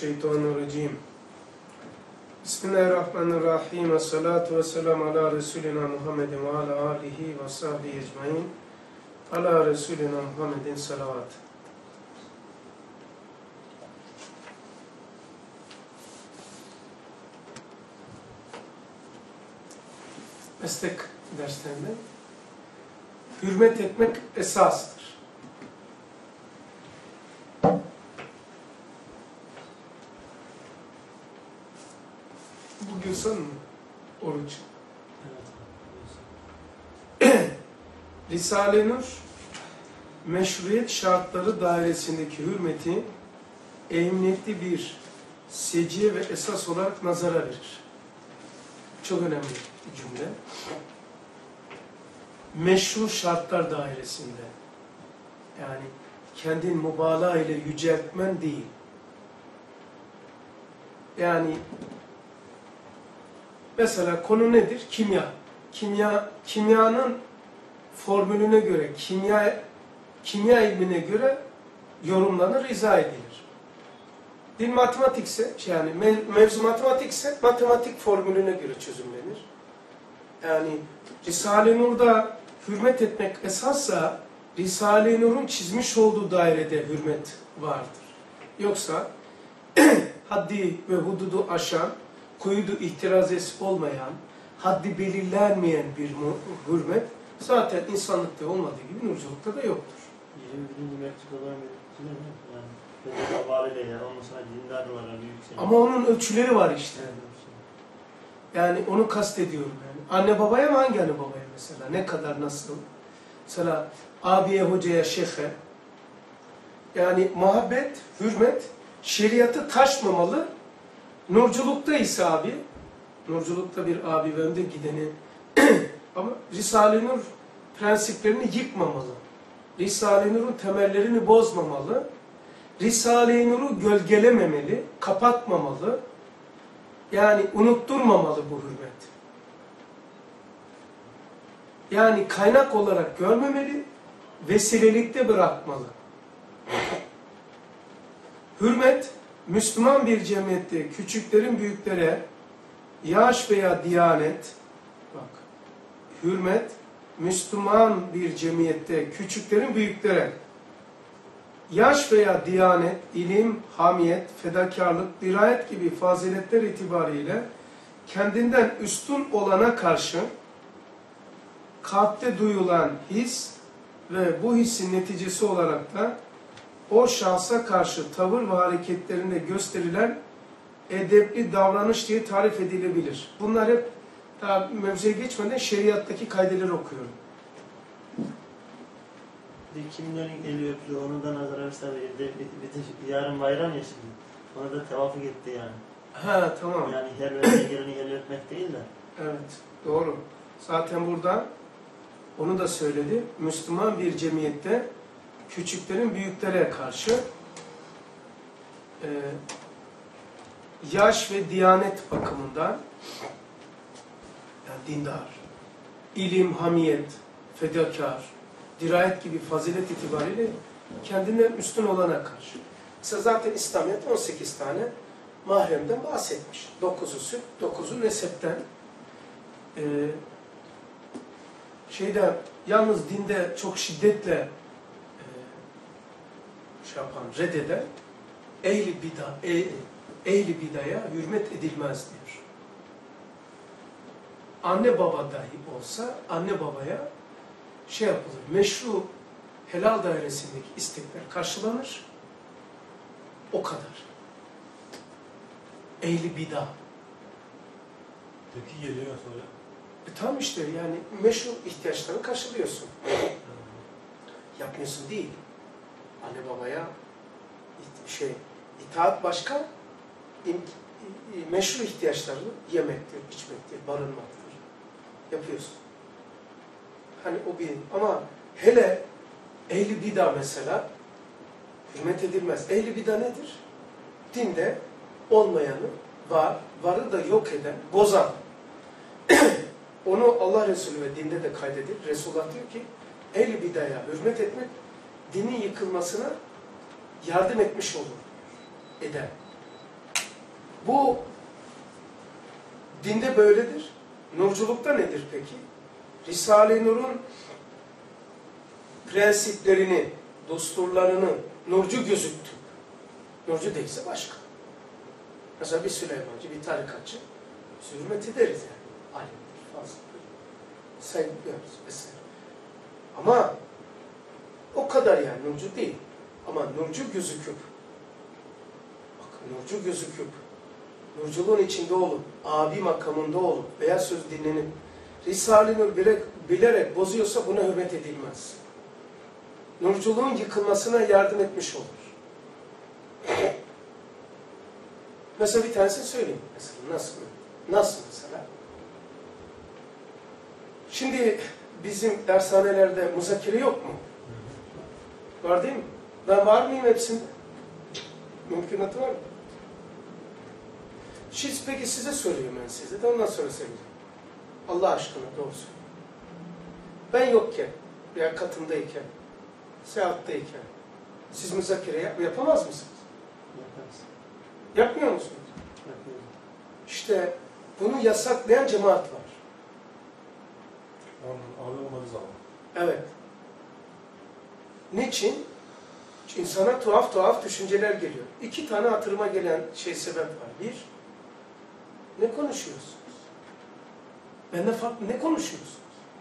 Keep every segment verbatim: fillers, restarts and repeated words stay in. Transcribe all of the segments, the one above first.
Mineşşeytanirracim. Bismillahirrahmanirrahim. Esselatu vesselamu ala Resulina Muhammedin ve ala alihi ve sahbihi ecmain. Ala Resulina Muhammedin salavat. Meslek derslerinde hürmet etmek esastır. Bugün son mu? Oruç. Evet. Risale-i Nur, meşruiyet şartları dairesindeki hürmeti ehemmiyetli bir seciye ve esas olarak nazara verir. Çok önemli bir cümle. Meşru şartlar dairesinde. Yani kendin mübalağa ile yüceltmen değil. Yani mesela konu nedir? Kimya. Kimya, kimyanın formülüne göre, kimya, kimya ilmine göre yorumlanır, izah edilir. Dil matematikse, yani mevzu matematikse, matematik formülüne göre çözümlenir. Yani Risale-i Nur'da hürmet etmek esassa, Risale-i Nur'un çizmiş olduğu dairede hürmet vardır. Yoksa haddi ve hududu aşan, kuyudu ihtirazesi olmayan, haddi belirlenmeyen bir hürmet zaten insanlıkta olmadığı gibi nurculukta da yoktur. yirmi birinci mektup olan bir yani bedel havaleyle yani onun sana dindar var yüksek. Ama onun ölçüleri var işte. Yani onu kastediyorum yani. Anne babaya mı, hangi anne babaya mesela? Ne kadar, nasıl? Mesela abiye, hocaya, şeyhe. Yani muhabbet, hürmet, şeriatı taşmamalı. Nurculukta ise abi, nurculukta bir abi ve önde gideni ama Risale-i Nur prensiplerini yıkmamalı. Risale-i Nur'un temellerini bozmamalı. Risale-i Nur'u gölgelememeli, kapatmamalı. Yani unutturmamalı bu hürmet. Yani kaynak olarak görmemeli, vesilelikte bırakmalı. Hürmet, Müslüman bir cemiyette küçüklerin büyüklere yaş veya diyanet, bak, hürmet, Müslüman bir cemiyette küçüklerin büyüklere yaş veya diyanet, ilim, hamiyet, fedakarlık, dirayet gibi faziletler itibariyle kendinden üstün olana karşı kalpte duyulan his ve bu hissin neticesi olarak da o şahsa karşı tavır ve hareketlerinde gösterilen edepli davranış diye tarif edilebilir. Bunlar hep daha mevzuya geçmeden şeriattaki kaideleri okuyorum. Kimlerin eli öptü, onu da nazara verse yarın bayram ya şimdi. Ona da tevafuk etti yani. Ha tamam. Yani her verdiği geleni eli öpmek değil de. Evet, doğru. Zaten burada onu da söyledi. Müslüman bir cemiyette küçüklerin büyüklere karşı e, yaş ve diyanet bakımından yani dindar, ilim, hamiyet, fedakar, dirayet gibi fazilet itibariyle kendinden üstün olana karşı. Mesela zaten İslamiyet on sekiz tane mahremden bahsetmiş. dokuzu süt, dokuzu nesepten. Ee, şeyde yalnız dinde çok şiddetle e, şey yapan, reddeden ehli bida, e, ehli bidaya hürmet edilmez diyor. Anne baba dahi olsa anne babaya şey yapılır, meşru helal dairesindeki istekler karşılanır. O kadar. Ehli bida. Tepki geliyor sonra. E tam işte yani meşru ihtiyaçlarını karşılıyorsun. Yapmıyorsun değil. Anne babaya şey, itaat başka, meşru ihtiyaçlarını yemektir, içmektir, barınmaktır. Yapıyorsun. Hani o bir, ama hele ehli bida mesela hürmet edilmez. Ehli bida nedir? Dinde olmayanı var, varı da yok eden, bozan. Onu Allah Resulü ve dinde de kaydedir. Resulullah diyor ki ehli bidaya hürmet etmek dinin yıkılmasına yardım etmiş olur. Eder. Bu dinde böyledir. Nurculukta nedir peki? Risale-i Nur'un prensiplerini, dosturlarını nurcu gözüktü. Nurcu değilse başka. Mesela bir Süleymancı, bir tarikatçı biz hürmet ederiz yani. Alimdir, fazladır. Saygı duyarız vesaire. Ama o kadar yani nurcu değil. Ama nurcu gözüküp bakın nurcu gözüküp nurculuğun içinde olup, abi makamında olup veya söz dinlenip Risale-i Nur bilerek, bilerek bozuyorsa buna hürmet edilmez. Nurculuğun yıkılmasına yardım etmiş olur. Mesela bir tanesini söyleyeyim. Mesela nasıl? Nasıl mesela? Şimdi bizim dershanelerde muzakere yok mu? Var değil mi? Ben var mıyım hepsinde? Mümkünatı var mı? Şimdi peki size soruyorum ben size de ondan sonra söyleyeceğim. Allah aşkına doğrusu. Ben yokken veya katımdayken, seyahatteyken siz müzakere yap yapamaz mısınız? Yaparız. Yapmıyor musunuz? Yapıyoruz. İşte bunu yasaklayan cemaat var. Abi olmadığı zaman. Evet. Niçin? Çünkü insana tuhaf tuhaf düşünceler geliyor. İki tane hatırıma gelen şey sebep var. Bir, ne konuşuyorsunuz? Benden farklı ne konuşuyorsunuz?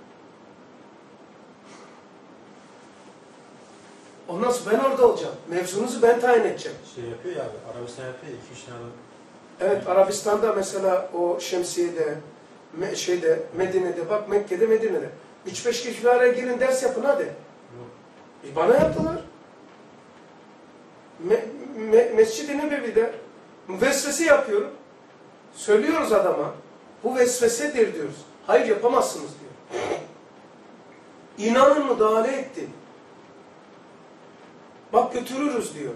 Ondan sonra ben orada olacağım. Mevzunuzu ben tayin edeceğim. Şey yapıyor ya abi, Arabistan yapıyor ya, iki üç tane adam. Evet, Arabistan'da mesela o Şemsiye'de, me şeyde, Medine'de, bak Mekke'de, Medine'de. Üç beş kişi bir araya gelin ders yapın hadi. Yok. E bana yaptılar. Me me Mescid-i Nebevi'de vesvese yapıyorum. Söylüyoruz adama. Bu vesvesedir diyoruz. Hayır yapamazsınız diyor. İnanın müdahale etti. Bak götürürüz diyor.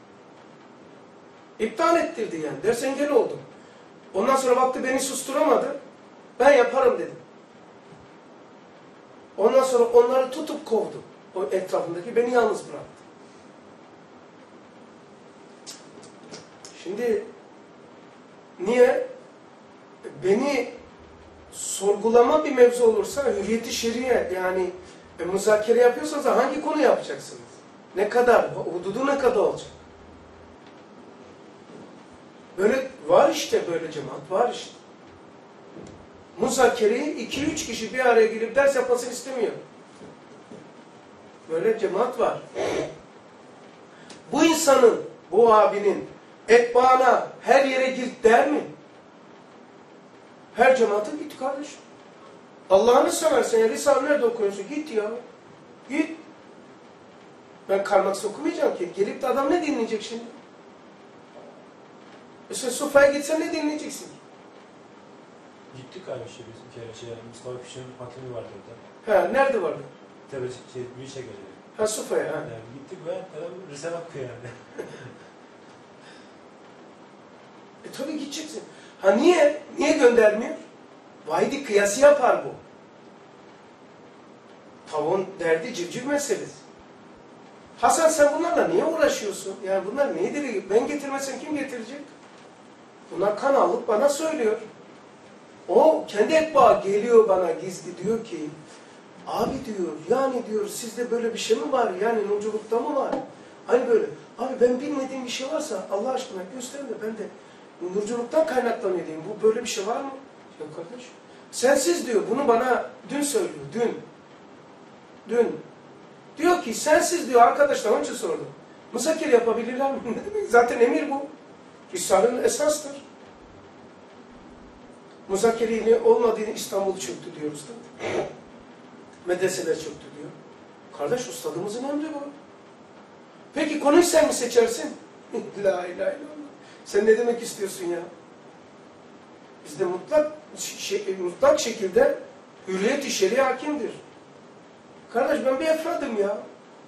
İptal ettirdi yani. Ders engel oldu. Ondan sonra baktı beni susturamadı. Ben yaparım dedim. Ondan sonra onları tutup kovdu. O etrafındaki beni yalnız bıraktı. Şimdi niye? Beni sorgulama bir mevzu olursa hürriyeti şeriye yani e, müzakere yapıyorsanız hangi konu yapacaksınız? Ne kadar? Hududu ne kadar olacak? Böyle var işte böyle cemaat var işte. Muzakereyi iki üç kişi bir araya gelip ders yapmasını istemiyor. Böyle cemaat var. Bu insanın, bu abinin etbaana her yere git der mi? Her cemaate git kardeşim. Allah'ını seversen ya Risale nerede okuyorsun? Git ya. Git. Ben karmak okumayacağım ki. Gelip de adam ne dinleyecek şimdi? E sen Sofa'ya gitsen ne dinleyeceksin? Gittik abi işte biz bir kere şey, Mustafa Pişir'in matemi vardı orada. Ha, nerede vardı? Tabii şey, bir şey geliyor. Ha Sofa'ya. Ha. Yani gittik ve adam Risale okuyor yani. E tabii gideceksin. Ha niye? Niye göndermiyor? Vahidi kıyası yapar bu. Tavuğun derdi civciv meselesi. Hasan sen bunlarla niye uğraşıyorsun? Yani bunlar nedir? Ben getirmesem kim getirecek? Bunlar kan alıp bana söylüyor. O kendi etbağı geliyor bana gizli diyor ki abi diyor yani diyor sizde böyle bir şey mi var? Yani nurculukta mı var? Hani böyle abi ben bilmediğim bir şey varsa Allah aşkına gösterin de ben de nurculuktan kaynaklanıyor diyeyim. Bu böyle bir şey var mı? Yok kardeş. Sensiz diyor bunu bana dün söylüyor. Dün. Dün. Diyor ki sensiz diyor arkadaşlar onun için sordum. Müzakere yapabilirler mi? Ne demek? Zaten emir bu. Risale'nin esastır. Müzakereyle olmadığını İstanbul çöktü diyoruz da. Medreseler çöktü diyor. Kardeş ustadımızın emri bu. Peki konuyu sen mi seçersin? La ilahe illallah. Sen ne demek istiyorsun ya? Bizde mutlak, şey, mutlak şekilde hürriyet-i şer'i hakimdir. Kardeş ben bir efradım ya.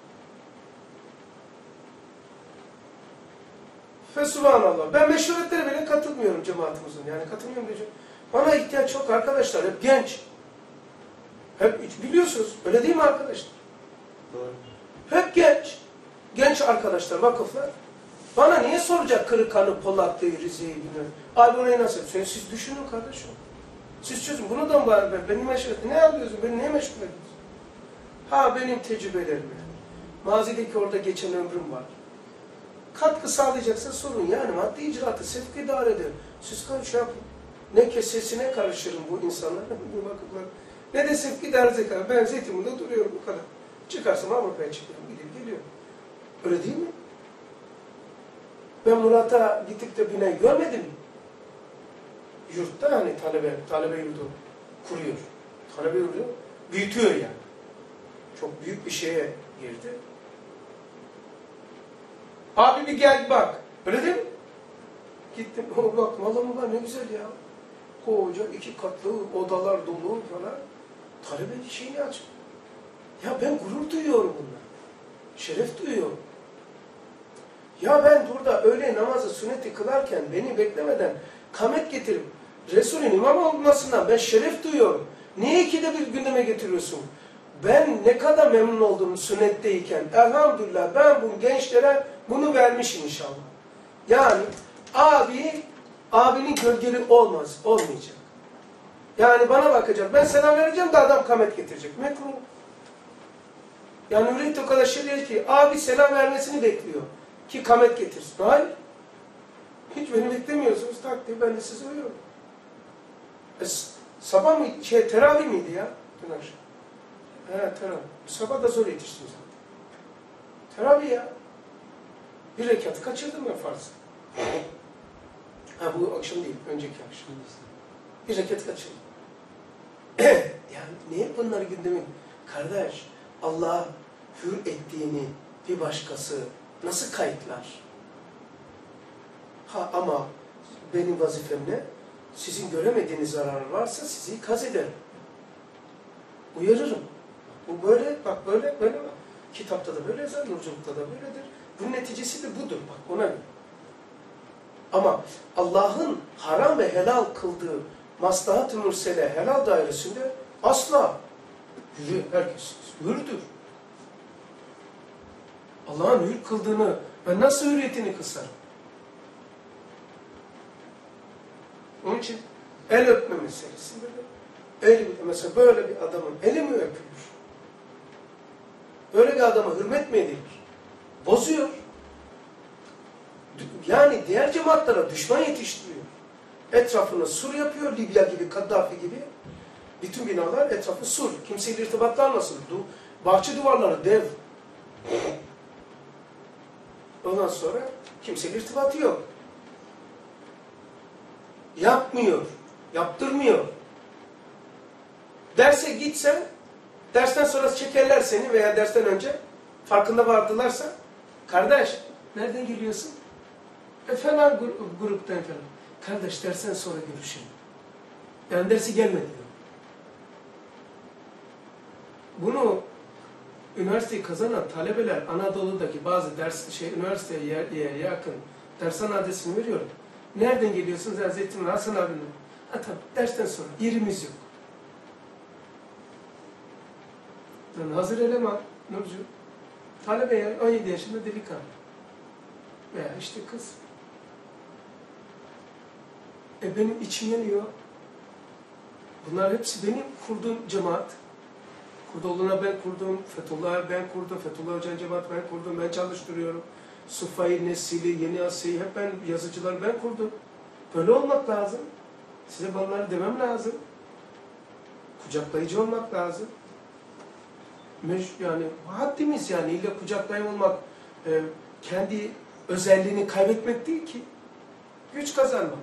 Fesubhanallah. Ben meşruretlere bile katılmıyorum cemaatimizin. Yani katılmıyorum diyeceğim. Bana ihtiyaç çok arkadaşlar. Hep genç. Hep biliyorsunuz. Öyle değil mi arkadaşlar? Doğru. Hep genç. Genç arkadaşlar, vakıflar. Bana niye soracak Kırıkhan'ı, Polatlı'yı, Rize'yi bilmiyorum. Abi orayı nasıl yapıyorsun? Siz düşünün kardeşim. Siz çözün. Bunu da mı var ben? Beni meşgul et. Ne yapıyorsun? Beni niye meşgul ediyorsun? Ha benim tecrübelerim. Mazideki orada geçen ömrüm var. Katkı sağlayacaksa sorun. Yani maddi icraatı sevk idare eder. Siz şey yapın. Ne kesesine karışırım bu insanlar. Bu vakıflar. Ne de sevk idare zeka. Ben Zeytinburnu'da duruyorum bu kadar. Çıkarsam Avrupa'ya çıkıyorum. Gidip geliyorum. Öyle değil mi? Ben Murat'a gidip de binayı görmedim. Yurtta hani talebe, talebe yurdu kuruyor. Talebe yurdu büyütüyor yani. Çok büyük bir şeye girdi. Abi bir gel bak. Öyle değil mi? Gittim. O bak malımlar ne güzel ya. Koca iki katlı odalar dolu falan. Talebe şeyini aç. Ya ben gurur duyuyorum bunlar. Şeref duyuyorum. Ya ben burada öğle namazı sünneti kılarken beni beklemeden kamet getirip Resul'ün imam olmasından ben şeref duyuyorum. Niye ikide bir gündeme getiriyorsun? Ben ne kadar memnun oldum sünnetteyken. Elhamdülillah ben bu gençlere bunu vermişim inşallah. Yani abi, abinin gölgeli olmaz, olmayacak. Yani bana bakacak. Ben selam vereceğim de adam kamet getirecek. Mekruh. Yani mürit o kadar şey değil ki abi selam vermesini bekliyor. Ki kamet getirsin. Hayır. Hiç beni beklemiyorsunuz takdir. Ben de size uyuyorum. E, sabah mı? Şey, teravih miydi ya? Dün akşam. He teravih. Sabah da zor yetiştim zaten. Teravih ya. Bir rekatı kaçırdım ben farz. Ha bu akşam değil. Önceki akşam. Bir rekat kaçırdım. Yani niye bunları gündeme? Kardeş, Allah hür ettiğini bir başkası nasıl kayıtlar? Ha ama benim vazifem ne? Sizin göremediğiniz zarar varsa sizi ikaz ederim. Uyarırım. Bu böyle, bak böyle, böyle bak. Kitapta da böyle yazar, nurculukta da böyledir. Bunun neticesi de budur. Bak ona göre. Ama Allah'ın haram ve helal kıldığı maslahat-ı mursele helal dairesinde asla hür, herkes hürdür. Allah'ın hür kıldığını ben nasıl hürriyetini kısarım? Onun için el öpme meselesi böyle. El, mesela böyle bir adamın eli mi öpülür? Böyle bir adama hürmet mi edilir? Bozuyor. Yani diğer cemaatlara düşman yetiştiriyor. Etrafını sur yapıyor, Libya gibi, Kaddafi gibi. Bütün binalar etrafı sur. Kimseyle irtibatlar nasıl? Bahçe duvarları dev. Ondan sonra kimseyle irtibatı yok. Yapmıyor. Yaptırmıyor. Derse gitsen, dersten sonra çekerler seni veya dersten önce farkında vardılarsa, kardeş nereden geliyorsun? E falan gruptan falan. Kardeş dersten sonra görüşelim. Yani dersi gelmedi diyor. Bunu üniversiteyi kazanan talebeler Anadolu'daki bazı ders şey üniversiteye yer, yakın dershane adresini veriyorum. Nereden geliyorsunuz? Ya Zeytinburnu Hasan abinin. Ha tabii dersten sonra yerimiz yok. Yani hazır eleman Nurcu. Talebe yani on yedi yaşında delikanlı. Veya işte kız. E benim içim yanıyor. Bunlar hepsi benim kurduğum cemaat. Kurdoğlu'na ben kurdum, Fethullah'a ben kurdum, Fethullah Hoca'nın cemaat ben kurdum, ben çalıştırıyorum. Sufayı, Nesili, Yeni Asya'yı hep ben, yazıcılar ben kurdum. Böyle olmak lazım. Size bunları demem lazım. Kucaklayıcı olmak lazım. Yani haddimiz yani illa kucaklayıcı olmak e, kendi özelliğini kaybetmek değil ki. Güç kazanmaktır.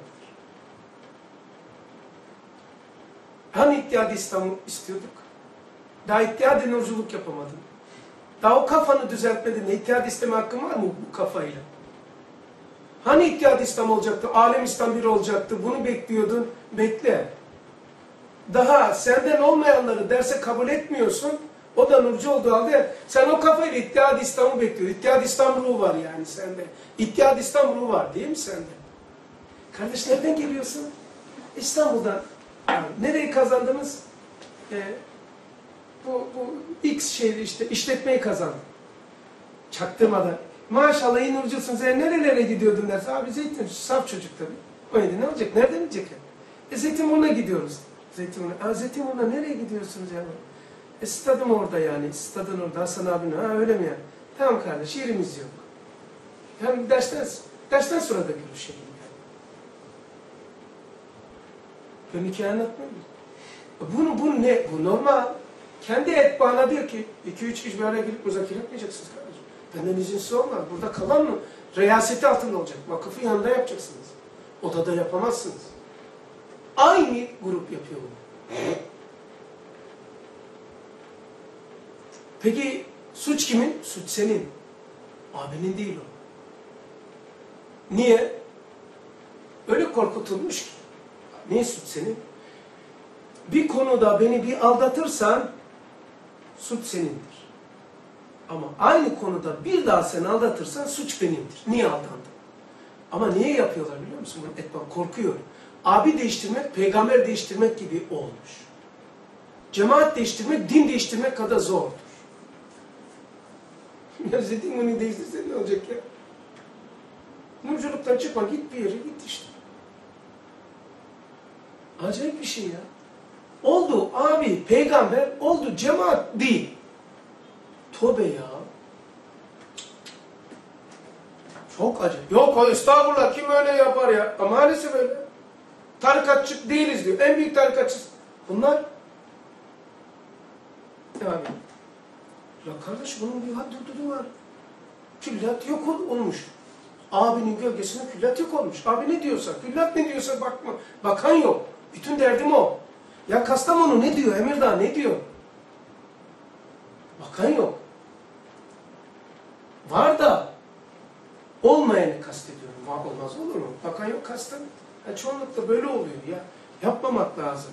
Hani İttihad-ı İslam'ı istiyorduk? Daha İttihad-ı Nurculuk yapamadın. Daha o kafanı düzeltmedin. İttihad-ı İslam'a hakkın var mı bu kafayla? Hani İttihad-ı İslam olacaktı? Alem İslam bir olacaktı. Bunu bekliyordun. Bekle. Daha senden olmayanları derse kabul etmiyorsun. O da nurcu olduğu halde sen o kafayla İttihad-ı İslam'ı bekliyorsun. İttihad-ı İslam ruhu var yani sende. İttihad-ı İslam ruhu var değil mi sende? Kardeş nereden geliyorsun? İstanbul'dan. Yani nereyi kazandınız? Ee, bu, bu X şeyi işte işletmeyi kazandım. Çaktırmadan. Maşallah iyi nurcusun, sen nerelere gidiyordun derse, abi Zeytin, saf çocuk tabii. O yedi ne olacak, nereden bilecek ya? E Zeytinburnu'na gidiyoruz. Zeytinburnu'na, Zeytinburnu'na nereye gidiyorsunuz ya? E stadım orada yani, stadın orada, Hasan abinin, ha öyle mi yani? Tamam kardeş, yerimiz yok. Yani dersten, dersten sonra da görüşelim. Ben hikaye anlatmıyorum. Bunu, bu ne? Bu normal. Kendi etbaana diyor ki, iki üç kişi bir araya gelip müzakere etmeyeceksiniz kardeşim. Benden izinsiz olmaz. Burada kalan mı? Riyaseti altında olacak. Vakıfı yanında yapacaksınız. Odada yapamazsınız. Aynı grup yapıyor bunu. Peki suç kimin? Suç senin. Abinin değil o. Niye? Öyle korkutulmuş ki. Niye suç senin? Bir konuda beni bir aldatırsan suç senindir. Ama aynı konuda bir daha seni aldatırsan suç benimdir. Niye aldandın? Ama niye yapıyorlar biliyor musun? Bunu etmem korkuyor. Abi değiştirmek, peygamber değiştirmek gibi olmuş. Cemaat değiştirmek, din değiştirmek kadar zordur. Ya Zeytin bunu değiştirsen ne olacak ya? Nurculuktan çıkma, git bir yere git işte. Acayip bir şey ya. Oldu abi, peygamber, oldu cemaat değil. Tövbe ya. Çok acayip. Yok estağfurullah, kim öyle yapar ya? Ama maalesef öyle. Tarikatçı değiliz diyor. En büyük tarikatçı. Bunlar. Yani. Ya kardeş bunun bir haddudu var. Küllat yok olmuş. Abinin gölgesine küllat yok olmuş. Abi ne diyorsa, küllat ne diyorsa bakma. Bakan yok. Bütün derdim o. Ya Kastamonu ne diyor? Emirdağ ne diyor? Bakan yok. Var da olmayanı kastediyorum. Var olmaz olur mu? Bakan yok kastan. Yani çoğunlukla böyle oluyor ya. Yapmamak lazım.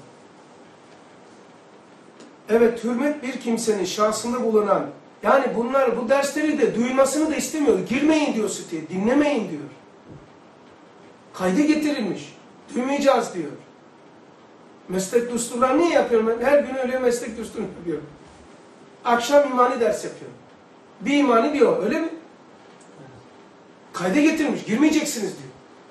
Evet, hürmet bir kimsenin şahsında bulunan, yani bunlar bu dersleri de duyulmasını da istemiyor. Girmeyin diyor siteye, dinlemeyin diyor. Kaydı getirilmiş. Duymayacağız diyor. Meslek düsturları niye yapıyorum ben? Her gün öyle meslek düsturunu yapıyorum. Akşam imani ders yapıyorum. Bir imani diyor, öyle mi? Kayda getirmiş, girmeyeceksiniz diyor.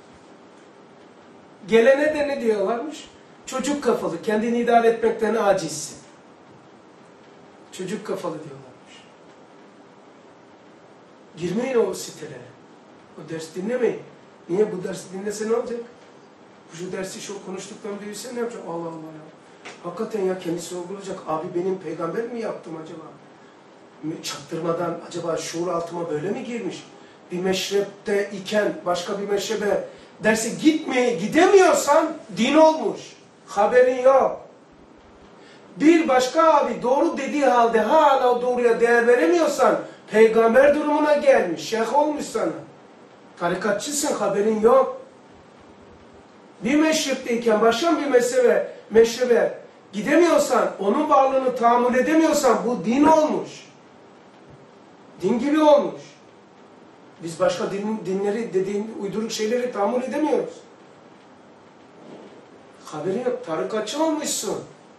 Gelene de ne diyorlarmış? Çocuk kafalı, kendini idare etmekten acizsin. Çocuk kafalı diyorlarmış. Girmeyin o sitelere. O ders dinlemeyin. Niye? Bu dersi dinlese ne olacak? Şu dersi şu konuştuktan büyüse ne yapacak? Allah Allah ya. Hakikaten ya kendisi sorgulayacak. Abi benim peygamber mi yaptım acaba? Çaktırmadan acaba şuur altıma böyle mi girmiş? Bir meşrepte iken başka bir meşrebe derse gitmeye gidemiyorsan din olmuş. Haberin yok. Bir başka abi doğru dediği halde hala o doğruya değer veremiyorsan peygamber durumuna gelmiş. Şeyh olmuş sana. Tarikatçısın, haberin yok. Bir meşrepteyken başka bir mezhebe, meşrebe gidemiyorsan, onun varlığını tahammül edemiyorsan bu din olmuş. Din gibi olmuş. Biz başka din, dinleri, dediğin uyduruk şeyleri tahammül edemiyoruz. Haberin yok, tarikatçı olmuşsun.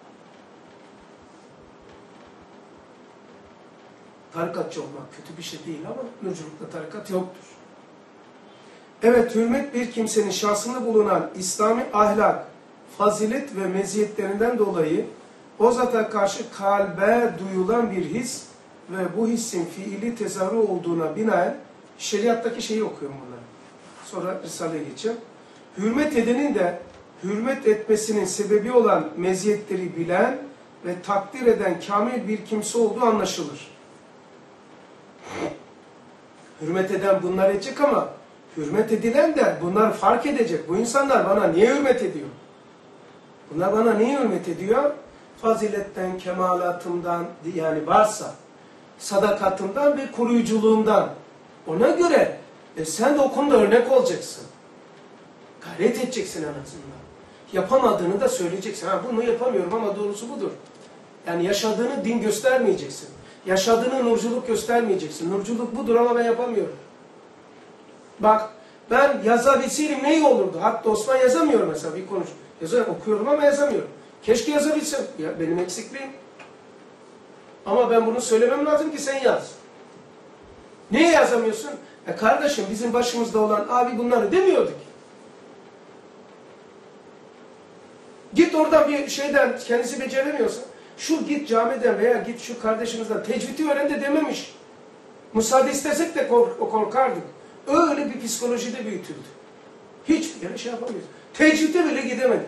Tarikatçı olmak kötü bir şey değil ama nurculukta tarikat yoktur. Evet, hürmet bir kimsenin şahsında bulunan İslami ahlak, fazilet ve meziyetlerinden dolayı o zata karşı kalbe duyulan bir his ve bu hissin fiili tezahürü olduğuna binaen şeriattaki şeyi okuyorum bunları. Sonra Risale'ye geçeceğim. Hürmet edenin de hürmet etmesinin sebebi olan meziyetleri bilen ve takdir eden kamil bir kimse olduğu anlaşılır. Hürmet eden bunlar edecek ama hürmet edilen de bunlar fark edecek. Bu insanlar bana niye hürmet ediyor? Bunlar bana niye hürmet ediyor? Faziletten, kemalatımdan yani varsa, sadakatımdan ve koruyuculuğundan. Ona göre e, sen de o konuda örnek olacaksın. Gayret edeceksin en azından. Yapamadığını da söyleyeceksin. Ha, bunu yapamıyorum ama doğrusu budur. Yani yaşadığını din göstermeyeceksin. Yaşadığını nurculuk göstermeyeceksin. Nurculuk budur ama ben yapamıyorum. Bak ben yazabilseydim ne iyi olurdu? Hatta Osman yazamıyor mesela bir konuş. Yazıyorum, okuyorum ama yazamıyorum. Keşke yazabilsem. Ya benim eksikliğim. Ama ben bunu söylemem lazım ki sen yaz. Niye yazamıyorsun? E kardeşim bizim başımızda olan abi bunları demiyorduk. Git oradan bir şeyden kendisi beceremiyorsa, şu git camiden veya git şu kardeşimizden tecvidi öğren de dememiş. Müsaade istesek de kork korkardık. Öyle bir psikolojide büyütüldü. Hiçbir yere şey yapamıyoruz. Tecvide bile gidemedim.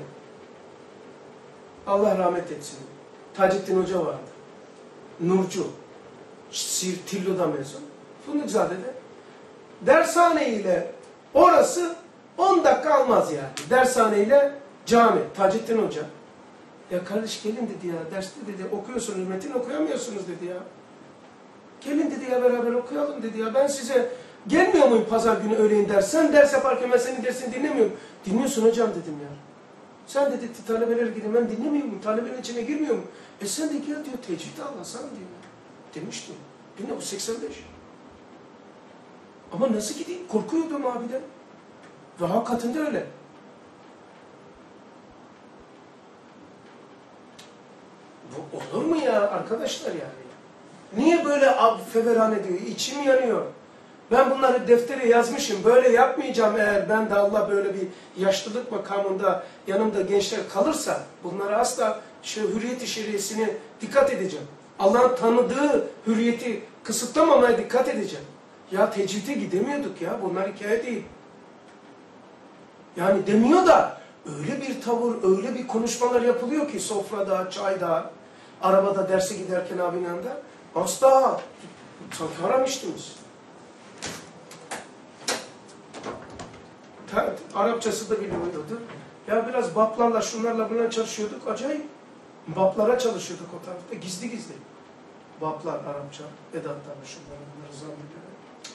Allah rahmet etsin. Taceddin Hoca vardı. Nurcu. Tillo'da mezun. Fındıkzade'de. Dershane ile orası on dakika almaz yani. Dershane ile cami. Taceddin Hoca. Ya kardeş gelin dedi ya. Derste dedi okuyorsunuz metin okuyamıyorsunuz dedi ya. Gelin dedi ya beraber okuyalım dedi ya. Ben size gelmiyor muyum pazar günü öğleyin ders? Sen ders yaparken ben senin dersini dinlemiyorum. Dinliyorsun hocam dedim ya. Sen dedi talebeler gidin ben dinlemiyor muyum? Talebelerin içine girmiyor mu? E sen de gel diyor tecvidi anlasan diyor. Demiştim. bin dokuz yüz seksen beş. Ama nasıl gideyim? Korkuyordum abiden. Ve hakikaten de öyle. Bu olur mu ya arkadaşlar yani? Niye böyle feveran ediyor? İçim yanıyor. Ben bunları deftere yazmışım. Böyle yapmayacağım eğer ben de Allah böyle bir yaşlılık makamında yanımda gençler kalırsa bunlara asla şu hürriyet-i şeriyesine dikkat edeceğim. Allah'ın tanıdığı hürriyeti kısıtlamamaya dikkat edeceğim. Ya tecvide gidemiyorduk ya. Bunlar hikaye değil. Yani demiyor da öyle bir tavır, öyle bir konuşmalar yapılıyor ki sofrada, çayda, arabada derse giderken abinin yanında. Asla sanki aramıştınız. Arapçası da biliyordu. Ya biraz baplarla, şunlarla bunlarla çalışıyorduk. Acayip. Baplara çalışıyorduk o tarafta. Gizli gizli. Baplar, Arapça, edatlarla şunları bunları zannediyor.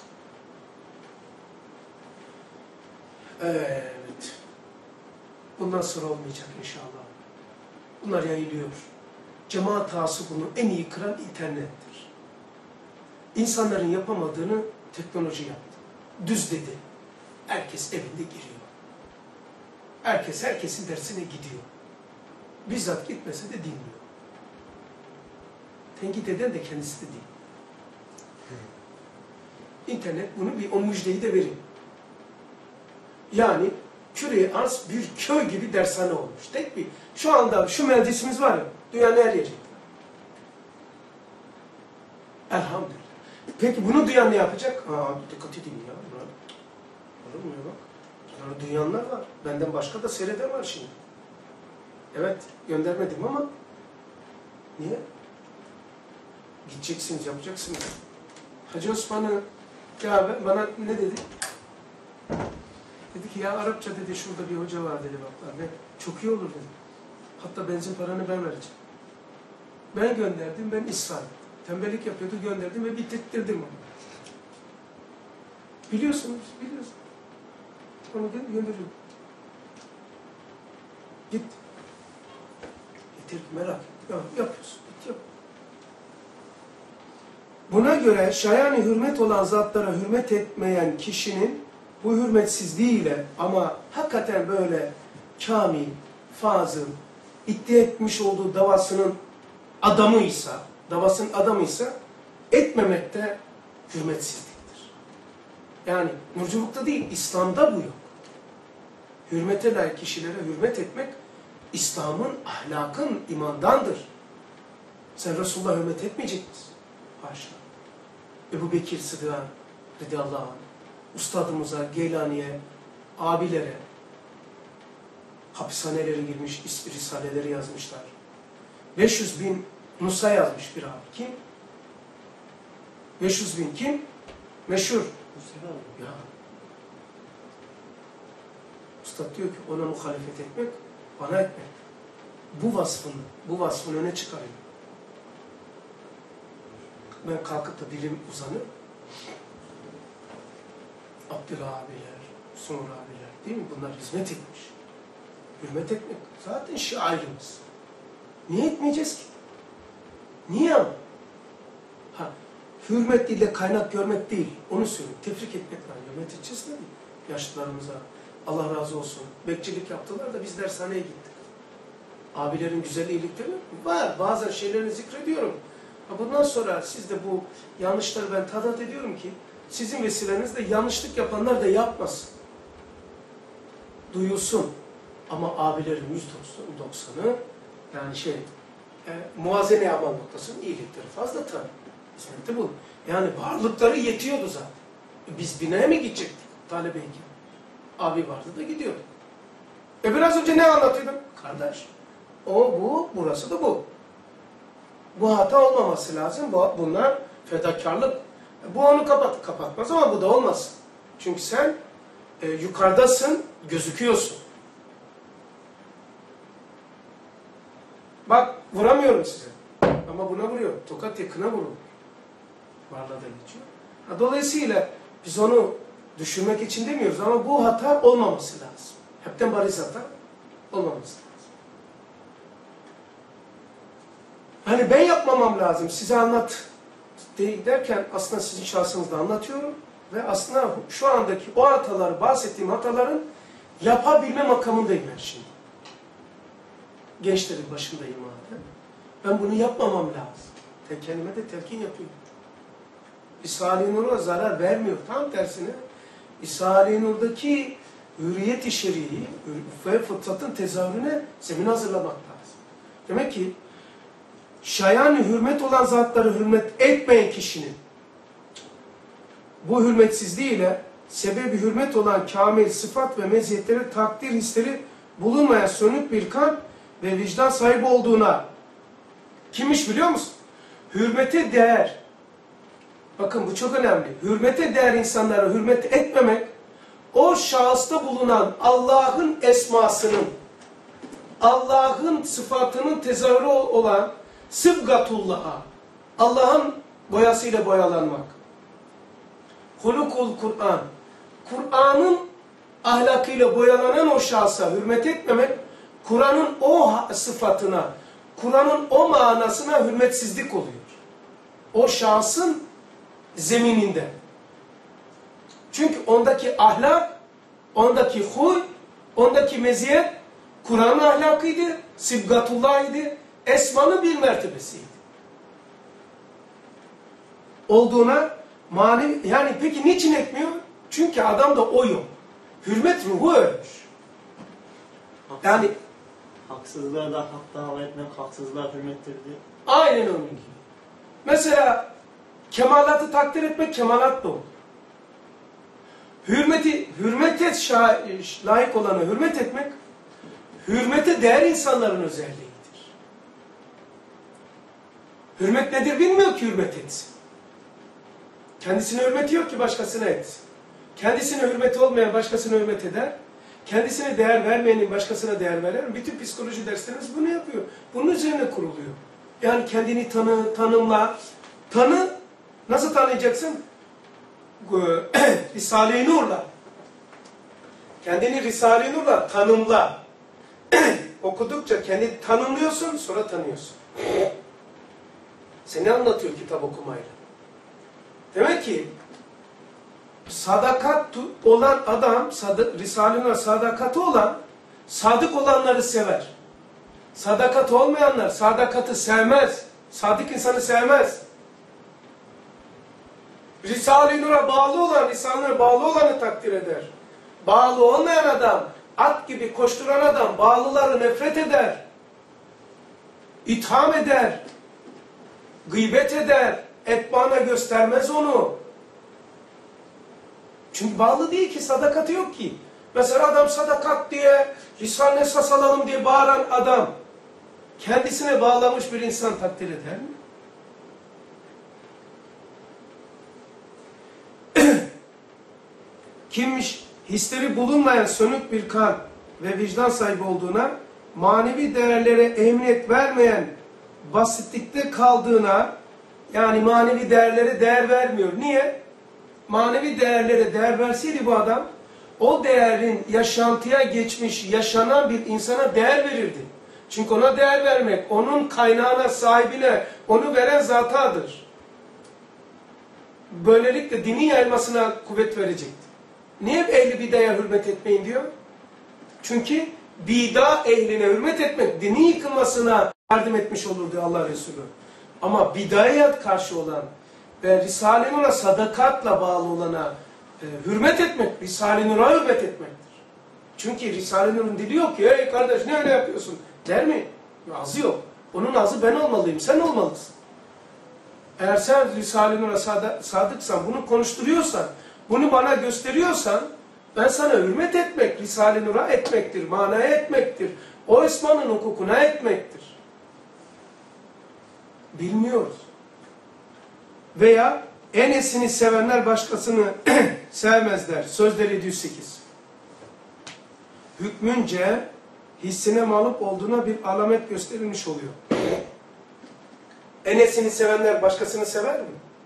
Evet. Bundan sonra olmayacak inşallah. Bunlar yayılıyor. Cemaat taasubunu en iyi kıran internettir. İnsanların yapamadığını teknoloji yaptı. Düz dedi. Herkes evinde giriyor. Herkes herkesin dersine gidiyor. Bizzat gitmese de dinliyor. Tenkit eden de kendisi de değil. İnternet bunu bir o müjdeyi de verin. Yani küre arz bir köy gibi dershane olmuş. Tek bir. Şu anda şu meclisimiz var ya, dünyanın her yeri. Elhamdülillah. Peki bunu duyan ne yapacak? Aa, dikkat edin ya. Olur mu ya bak? Bunları duyanlar var. Benden başka da seyreden var şimdi. Evet, göndermedim ama niye? Gideceksiniz, yapacaksınız. Hacı Osman'ı ya bana ne dedi? Dedi ki ya Arapça dedi şurada bir hoca var dedi bak. Ne? Çok iyi olur dedi. Hatta benzin paranı ben vereceğim. Ben gönderdim, ben ısrar ettim. Tembellik yapıyordu, gönderdim ve bitirttirdim onu. Biliyorsunuz, biliyorsunuz. Onu gönderiyorum. Git. Yeter ki merak et. Ya, yapıyorsun, git yap. Buna göre şayani hürmet olan zatlara hürmet etmeyen kişinin bu hürmetsizliğiyle ama hakikaten böyle kamil, fazıl, iddia etmiş olduğu davasının adamıysa, davasının adamıysa etmemekte hürmetsizliktir. Yani nurculukta değil, İslam'da bu yok. Hürmete layık kişilere hürmet etmek İslam'ın, ahlakın, imandandır. Sen Resulullah'a hürmet etmeyecek misin? Haşa. Ebu Bekir Sıddık'a radıyallahu anh, ustadımıza, Geylani'ye, abilere, hapishanelere girmiş, risaleleri yazmışlar. beş yüz bin Nusa yazmış bir abi. Kim? beş yüz bin kim? Meşhur. Ya. Ustad diyor ki ona muhalefet etmek, bana etmek. Bu vasfını, bu vasfını öne çıkarıyor. Ben kalkıp da dilim uzanır. Abdülha abiler, Sunur abiler değil mi? Bunlar hizmet etmiş. Hürmet etmek zaten şairimiz. Niye etmeyeceğiz ki? Niye ama? Ha, hürmet ile kaynak görmek değil. Onu söyleyeyim. Tebrik etmek var. Hürmet edeceğiz değil mi? Yaşlılarımıza. Allah razı olsun. Bekçilik yaptılar da biz dershaneye gittik. Abilerin güzel iyilikleri var. Bazen şeylerini zikrediyorum. Bundan sonra siz de bu yanlışları ben tadat ediyorum ki sizin vesilenizle yanlışlık yapanlar da yapmasın. Duyulsun. Ama abilerin yüzde doksanı yani şey e, muvazene amal noktasının iyilikleri fazla tabii. Hizmette bu. Yani varlıkları yetiyordu zaten. Biz binaya mı gidecektik talebeyken? Abi vardı da gidiyorduk. E biraz önce ne anlatıyordum? Kardeş. O bu, burası da bu. Bu hata olmaması lazım. Bu, bunlar fedakarlık. Bu onu kapat, kapatmaz ama bu da olmasın. Çünkü sen e, yukarıdasın, gözüküyorsun. Bak vuramıyorum size. Ama buna vuruyor. Tokat yakına vurur. Varla da geçiyor. Ha, dolayısıyla biz onu düşürmek için demiyoruz ama bu hata olmaması lazım. Hepten bariz hata olmaması lazım. Hani ben yapmamam lazım, size anlat derken aslında sizin şahsınızda anlatıyorum. Ve aslında şu andaki o hataları, bahsettiğim hataların yapabilme makamındayım ben şimdi. Gençlerin başındayım madem. Ben bunu yapmamam lazım. Tek kendime de telkin yapıyorum. İsa-i Nur'a zarar vermiyor. Tam tersine İsa-i Nur'daki hürriyet-i şer'i ve fıtratın tezahürüne zemin hazırlamak lazım. Demek ki şayan hürmet olan zatları hürmet etmeyen kişinin bu hürmetsizliğiyle sebebi hürmet olan kamil sıfat ve meziyetleri, takdir hisleri bulunmayan sönük bir kalp ve vicdan sahibi olduğuna kimmiş biliyor musun? Hürmete değer. Bakın bu çok önemli. Hürmete değer insanlara hürmet etmemek, o şahısta bulunan Allah'ın esmasının, Allah'ın sıfatının tezahürü olan sıbgatullah'a, Allah'ın boyasıyla boyalanmak. Hulukul Kur'an. Kur'an'ın ahlakıyla boyalanan o şahsa hürmet etmemek, Kur'an'ın o sıfatına, Kur'an'ın o manasına hürmetsizlik oluyor. O şahsın zemininde. Çünkü ondaki ahlak, ondaki huy, ondaki meziyet Kur'an'ın ahlakıydı, Sibgatullah'ydı, Esma'nın bir mertebesiydi. Olduğuna manevi, yani peki niçin etmiyor? Çünkü adamda o yok. Hürmet ruhu ölmüş. Yani haksızlığa da hak dava etmek, haksızlığa hürmettir diye. Aynen onun gibi. Mesela kemalatı takdir etmek kemalat da olur. Hürmeti, hürmete layık olanı hürmet etmek, hürmete değer insanların özelliğidir. Hürmet nedir bilmiyor ki hürmet etsin. Kendisine hürmeti yok ki başkasına etsin. Kendisine hürmeti olmayan başkasına hürmet eder. Kendisine değer vermeyenin başkasına değer verir. Bütün psikoloji derslerimiz bunu yapıyor. Bunun üzerine kuruluyor. Yani kendini tanı, tanımla. Tanı, nasıl tanıyacaksın? Risale-i Nur'la. Kendini Risale-i Nur'la tanımla. Okudukça kendini tanımlıyorsun, sonra tanıyorsun. Seni anlatıyor kitap okumayla. Demek ki sadakat olan adam, Risale-i Nur'a sadakati olan, sadık olanları sever. Sadakat olmayanlar sadakati sevmez. Sadık insanı sevmez. Risale-i Nur'a bağlı olan, Risale-i Nur'a bağlı olanı takdir eder. Bağlı olmayan adam, at gibi koşturan adam, bağlıları nefret eder. İtham eder. Gıybet eder. Etbana göstermez onu. Çünkü bağlı değil ki, sadakati yok ki. Mesela adam sadakat diye, Risale-i Esas alalım diye bağıran adam, kendisine bağlamış bir insan takdir eder mi? Kimmiş? Hisleri bulunmayan sönük bir kalp ve vicdan sahibi olduğuna, manevi değerlere ehemmiyet vermeyen basitlikte kaldığına, yani manevi değerlere değer vermiyor. Niye? Manevi değerlere değer verseydi bu adam, o değerin yaşantıya geçmiş, yaşanan bir insana değer verirdi. Çünkü ona değer vermek, onun kaynağına, sahibine, onu veren zatadır. Böylelikle dinin yayılmasına kuvvet verecekti. Niye ehli bidaya hürmet etmeyin diyor? Çünkü bida ehline hürmet etmek, dinin yıkılmasına yardım etmiş olur diyor Allah Resulü. Ama bidaya karşı olan, ve Risale-i Nur'a sadakatla bağlı olana e, hürmet etmek, Risale-i Nur'a hürmet etmektir. Çünkü Risale-i Nur'un dili yok ki, hey kardeş ne öyle yapıyorsun der mi? Ağzı yok. Onun ağzı ben olmalıyım, sen olmalısın. Eğer sen Risale-i Nur'a sadıksan, bunu konuşturuyorsan, bunu bana gösteriyorsan, ben sana hürmet etmek, Risale-i Nur'a etmektir, manaya etmektir. O esmanın hukukuna etmektir. Bilmiyoruz. Veya enesini sevenler başkasını sevmezler. Sözleri yedi yüz sekiz. Hükmünce hissine mağlup olduğuna bir alamet gösterilmiş oluyor. Enesini sevenler başkasını sever mi?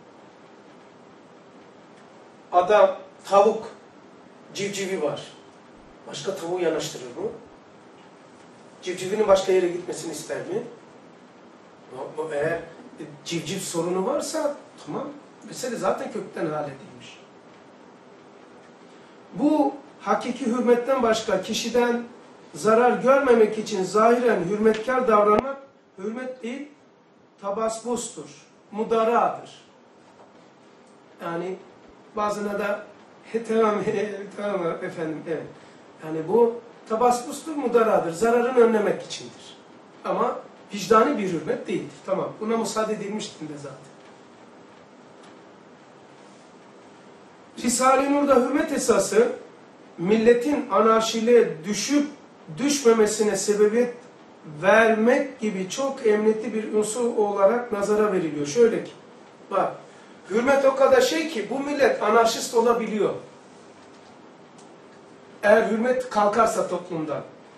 Adam, tavuk, civcivi var. Başka tavuğu yanaştırır mı? Civcivinin başka yere gitmesini ister mi? Eğer civciv sorunu varsa tamam. Mesele zaten kökten halledilmiş. Bu hakiki hürmetten başka kişiden zarar görmemek için zahiren hürmetkar davranmak hürmet değil, tabaspustur, mudaradır. Yani bazına da tamam, tamam efendim, evet. Yani bu tabaspustur, mudaradır. Zararını önlemek içindir. Ama vicdani bir hürmet değildir. Tamam. Buna müsaade edilmiştir de zaten. Risale-i Nur'da hürmet esası milletin anarşiliğe düşüp düşmemesine sebebiyet vermek gibi çok emniyetli bir unsur olarak nazara veriliyor. Şöyle ki, bak, hürmet o kadar şey ki bu millet anarşist olabiliyor. Eğer hürmet kalkarsa toplumdan.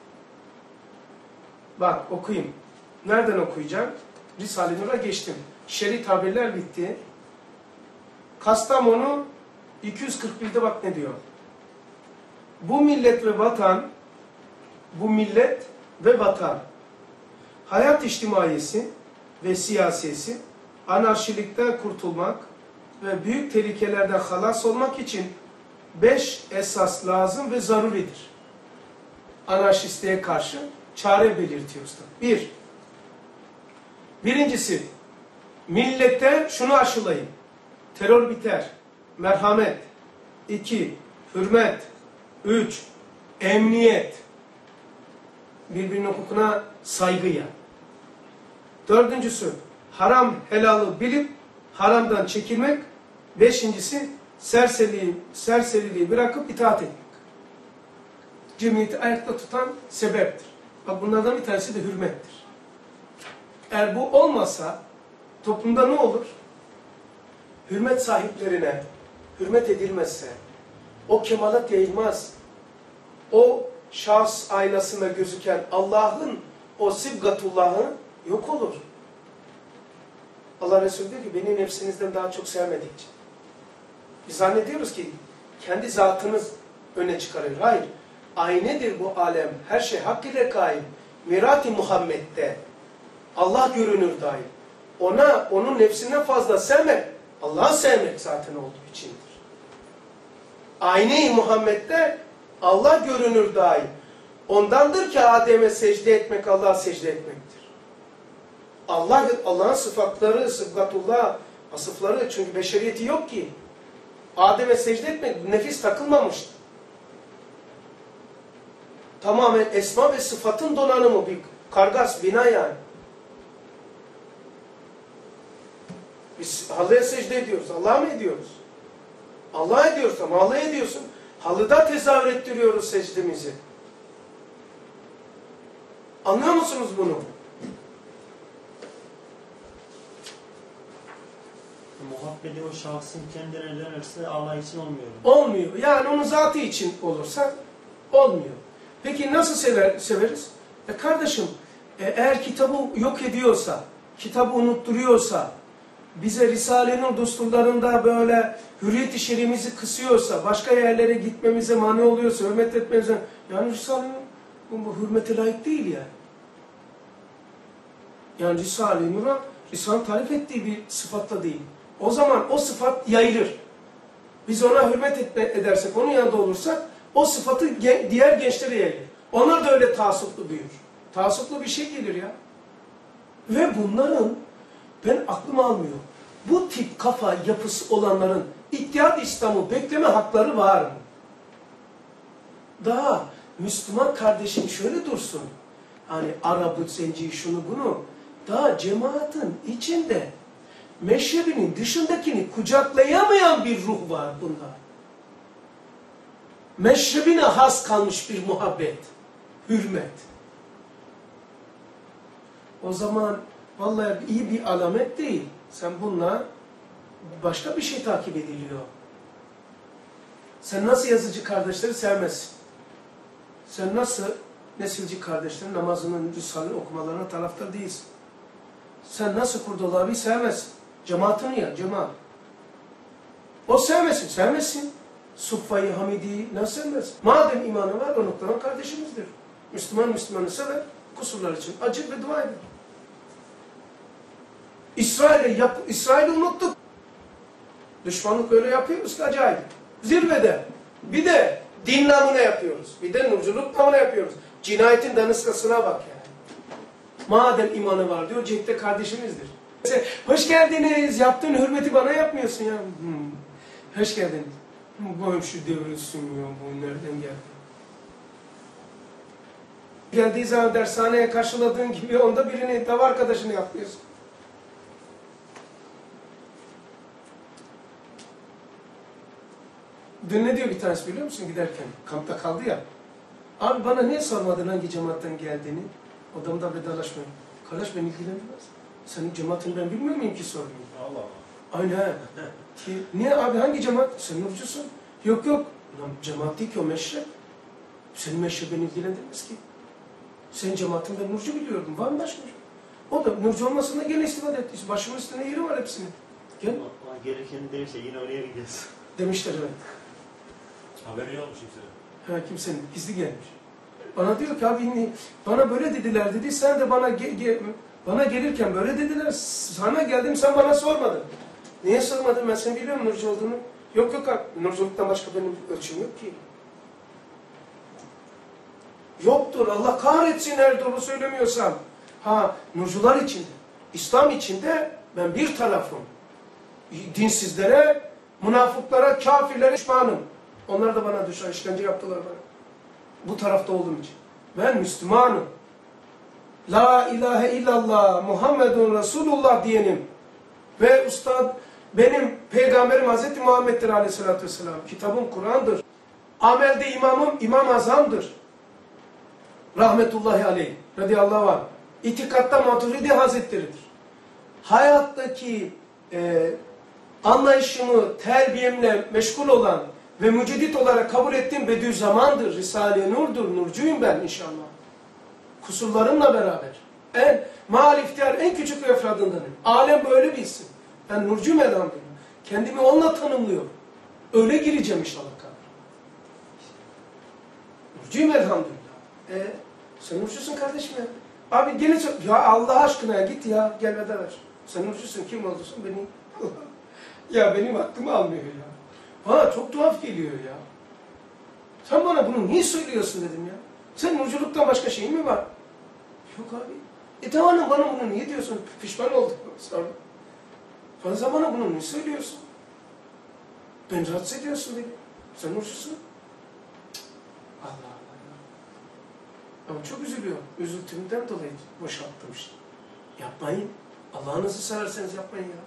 Bak okuyayım. Nereden okuyacağım? Risale-i Nur'a geçtim. Şer'i tabirler bitti. Kastamonu iki yüz kırk bir'de bak ne diyor. Bu millet ve vatan, bu millet ve vatan, hayat içtimaiyesi ve siyasisi, anarşilikten kurtulmak ve büyük tehlikelerden halas olmak için beş esas lazım ve zaruridir. Anarşistliğe karşı çare belirtiyor usta. Bir, birincisi, millete şunu aşılayın. Terör biter. Merhamet. İki, hürmet. Üç, emniyet. Birbirinin hukukuna saygıya. Dördüncüsü, haram helalı bilip haramdan çekilmek. Beşincisi, serseriliği, serseriliği bırakıp itaat etmek. Cemiyeti ayakta tutan sebeptir. Bak bunlardan bir tanesi de hürmettir. Eğer bu olmasa toplumda ne olur? Hürmet sahiplerine hürmet edilmezse, o kemalat yayılmaz. O şahs aynasında gözüken Allah'ın o sibgatullahı yok olur. Allah Resulü diyor ki beni nefsinizden daha çok sevmedikçe. Biz zannediyoruz ki kendi zatınız öne çıkarır. Hayır. Aynedir bu alem. Her şey hak ile kaim. Mirat-i Muhammed'de Allah görünür daim. Ona, onun nefsinden fazla sevmek, Allah'ı sevmek zaten olduğu içindir. Ayne-i Muhammed'de Allah görünür daim. Ondandır ki Adem'e secde etmek, Allah'a secde etmektir. Allah, Allah'ın sıfatları, sıfatullah, vasıfları, çünkü beşeriyeti yok ki. Adem'e secde etmek, nefis takılmamıştı. Tamamen esma ve sıfatın donanımı, bir kargas, bina yani. Biz halıya secde ediyoruz. Allah'a mı ediyoruz? Allah'a ediyoruz ama Allah'a ediyorsun. Halıda tezahür ettiriyoruz secdemizi. Anlıyor musunuz bunu? Muhabbeti o şahsın kendine dönerse Allah için olmuyor. Olmuyor. Yani onun zatı için olursa olmuyor. Peki nasıl sever, severiz? E kardeşim, e, eğer kitabı yok ediyorsa, kitabı unutturuyorsa, bize Risale-i Nur dosturlarında böyle hürriyet-i şerimizi kısıyorsa, başka yerlere gitmemize mani oluyorsa, hürmet etmemize, yani Risale-i Nur bu, bu hürmete layık değil yani. Yani Risale-i Nur'a, Risale'nin tarif ettiği bir sıfatla değil. O zaman o sıfat yayılır. Biz ona hürmet etme, edersek, onun yanında olursak, o sıfatı gen, diğer gençlere yayılır. Onlar da öyle taassuplu büyür. Taassuplu bir şey gelir ya. Ve bunların, ben aklım almıyor. bu tip kafa yapısı olanların İttihad İslam'ı bekleme hakları var mı? Daha Müslüman kardeşin şöyle dursun. Hani Arap'ı, Zenci'yi, şunu bunu. Daha cemaatin içinde meşrebinin dışındakini kucaklayamayan bir ruh var bunda. Meşrebine has kalmış bir muhabbet, hürmet. O zaman vallahi iyi bir alamet değil. Sen bununla başka bir şey takip ediliyor. Sen nasıl yazıcı kardeşleri sevmezsin? Sen nasıl nesilci kardeşlerin namazının, risalini okumalarına taraftar değilsin? Sen nasıl Kurdoğlu abi sevmezsin? Cemaatini ya, cemaat. O sevmesin, sevmesin. Suffayı, Hamidi'yi nasıl sevmez? Madem imanı var, o noktadan kardeşimizdir. Müslüman Müslümanı sever, kusurlar için acır ve dua eder. İsrail'i yap, İsrail'i unuttuk. Düşmanlık öyle yapıyoruz ki acayip. Zirvede. Bir de din namına yapıyoruz. Bir de nurculuk namına yapıyoruz. Cinayetin daniskasına bak yani. Madem imanı var diyor, cepte kardeşimizdir. Hoş geldiniz, yaptığın hürmeti bana yapmıyorsun ya. Hmm. Hoş geldiniz. Bu şu devrilsin ya, bu nereden geldi? Geldiği zaman dershaneye karşıladığın gibi onda birini, dava arkadaşını yapmıyorsun. Dün ne diyor bir tanesi biliyor musun giderken? Kampta kaldı ya. Abi bana niye sormadın hangi cemaatten geldiğini? Odamda vedalaşmıyor. Kardeş beni ilgilendirmez. Senin cemaatini ben bilmiyor muyum ki sorayım? Allah Allah. Aynen. Ki, niye abi hangi cemaat? Sen nurcusun. Yok yok. Lan cemaat değil ki o meşrep. Senin meşrep beni ilgilendirmez ki. Senin cemaatin ben nurcu biliyordum. Var mı başka? O da nurcu olmasına gene istifade etti. Başımın üstüne yeri var hepsinin. Gel. Ama gelirken demişler yine oraya gidiyoruz. Demişler evet. Haberi yokmuş kimsenin. Ha kimsenin gizli gelmiş. Bana diyor ki abi bana böyle dediler dedi. Sen de bana ge ge bana gelirken böyle dediler. Sana geldim sen bana sormadın. Niye sormadın? Ben seni biliyorum nurcu olduğunu. Yok yok abi. Nurculuktan başka benim ölçüm yok ki. Yoktur. Allah kahretsin eğer doğru söylemiyorsam. Ha nurcular içinde, İslam içinde ben bir tarafım. Dinsizlere, münafıklara, kafirlere düşmanım. Onlar da bana düşman, işkence yaptılar bana. Bu tarafta olduğum için. Ben Müslümanım. La ilahe illallah Muhammedun Resulullah diyenim. Ve ustad benim peygamberim Hazreti Muhammed'dir aleyhissalatü vesselam. Kitabım Kur'an'dır. Amelde imamım İmam Azam'dır. Rahmetullahi aleyh. Radiyallahu anh. İtikatta Maturidi Hazretleri'dir. Hayattaki e, anlayışımı, terbiyemle meşgul olan ve müceddit olarak kabul ettiğim Bediüzzaman'dır. Risale-i Nur'dur. Nurcuyum ben inşallah. Kusurlarımla beraber. En mal ihtiyar, en küçük efradındanım. Alem böyle bilsin. Ben nurcuyum elhamdülillah. Kendimi onunla tanımlıyorum. Öyle gireceğim inşallah. Nurcuyum elhamdülillah. E, sen nurcusun kardeşim ya. Abi gene ya Allah aşkına ya git ya gel veda ver. Sen nurcusun kim olursun beni. Ya benim aklımı almıyor ya. Bana çok tuhaf geliyor ya. Sen bana bunu niye söylüyorsun dedim ya. Sen nurculuktan başka şeyin mi var? Yok abi. E tamam bana bunu niye diyorsun? Pişman oldum sonra. Fazla bana bunu niye söylüyorsun? Ben rahatsız ediyorsun beni. Sen nurcusun. Allah Allah ya. Ama çok üzülüyorum. Üzüntümden dolayı boşalttım işte. Yapmayın. Allah'ınızı severseniz yapmayın ya.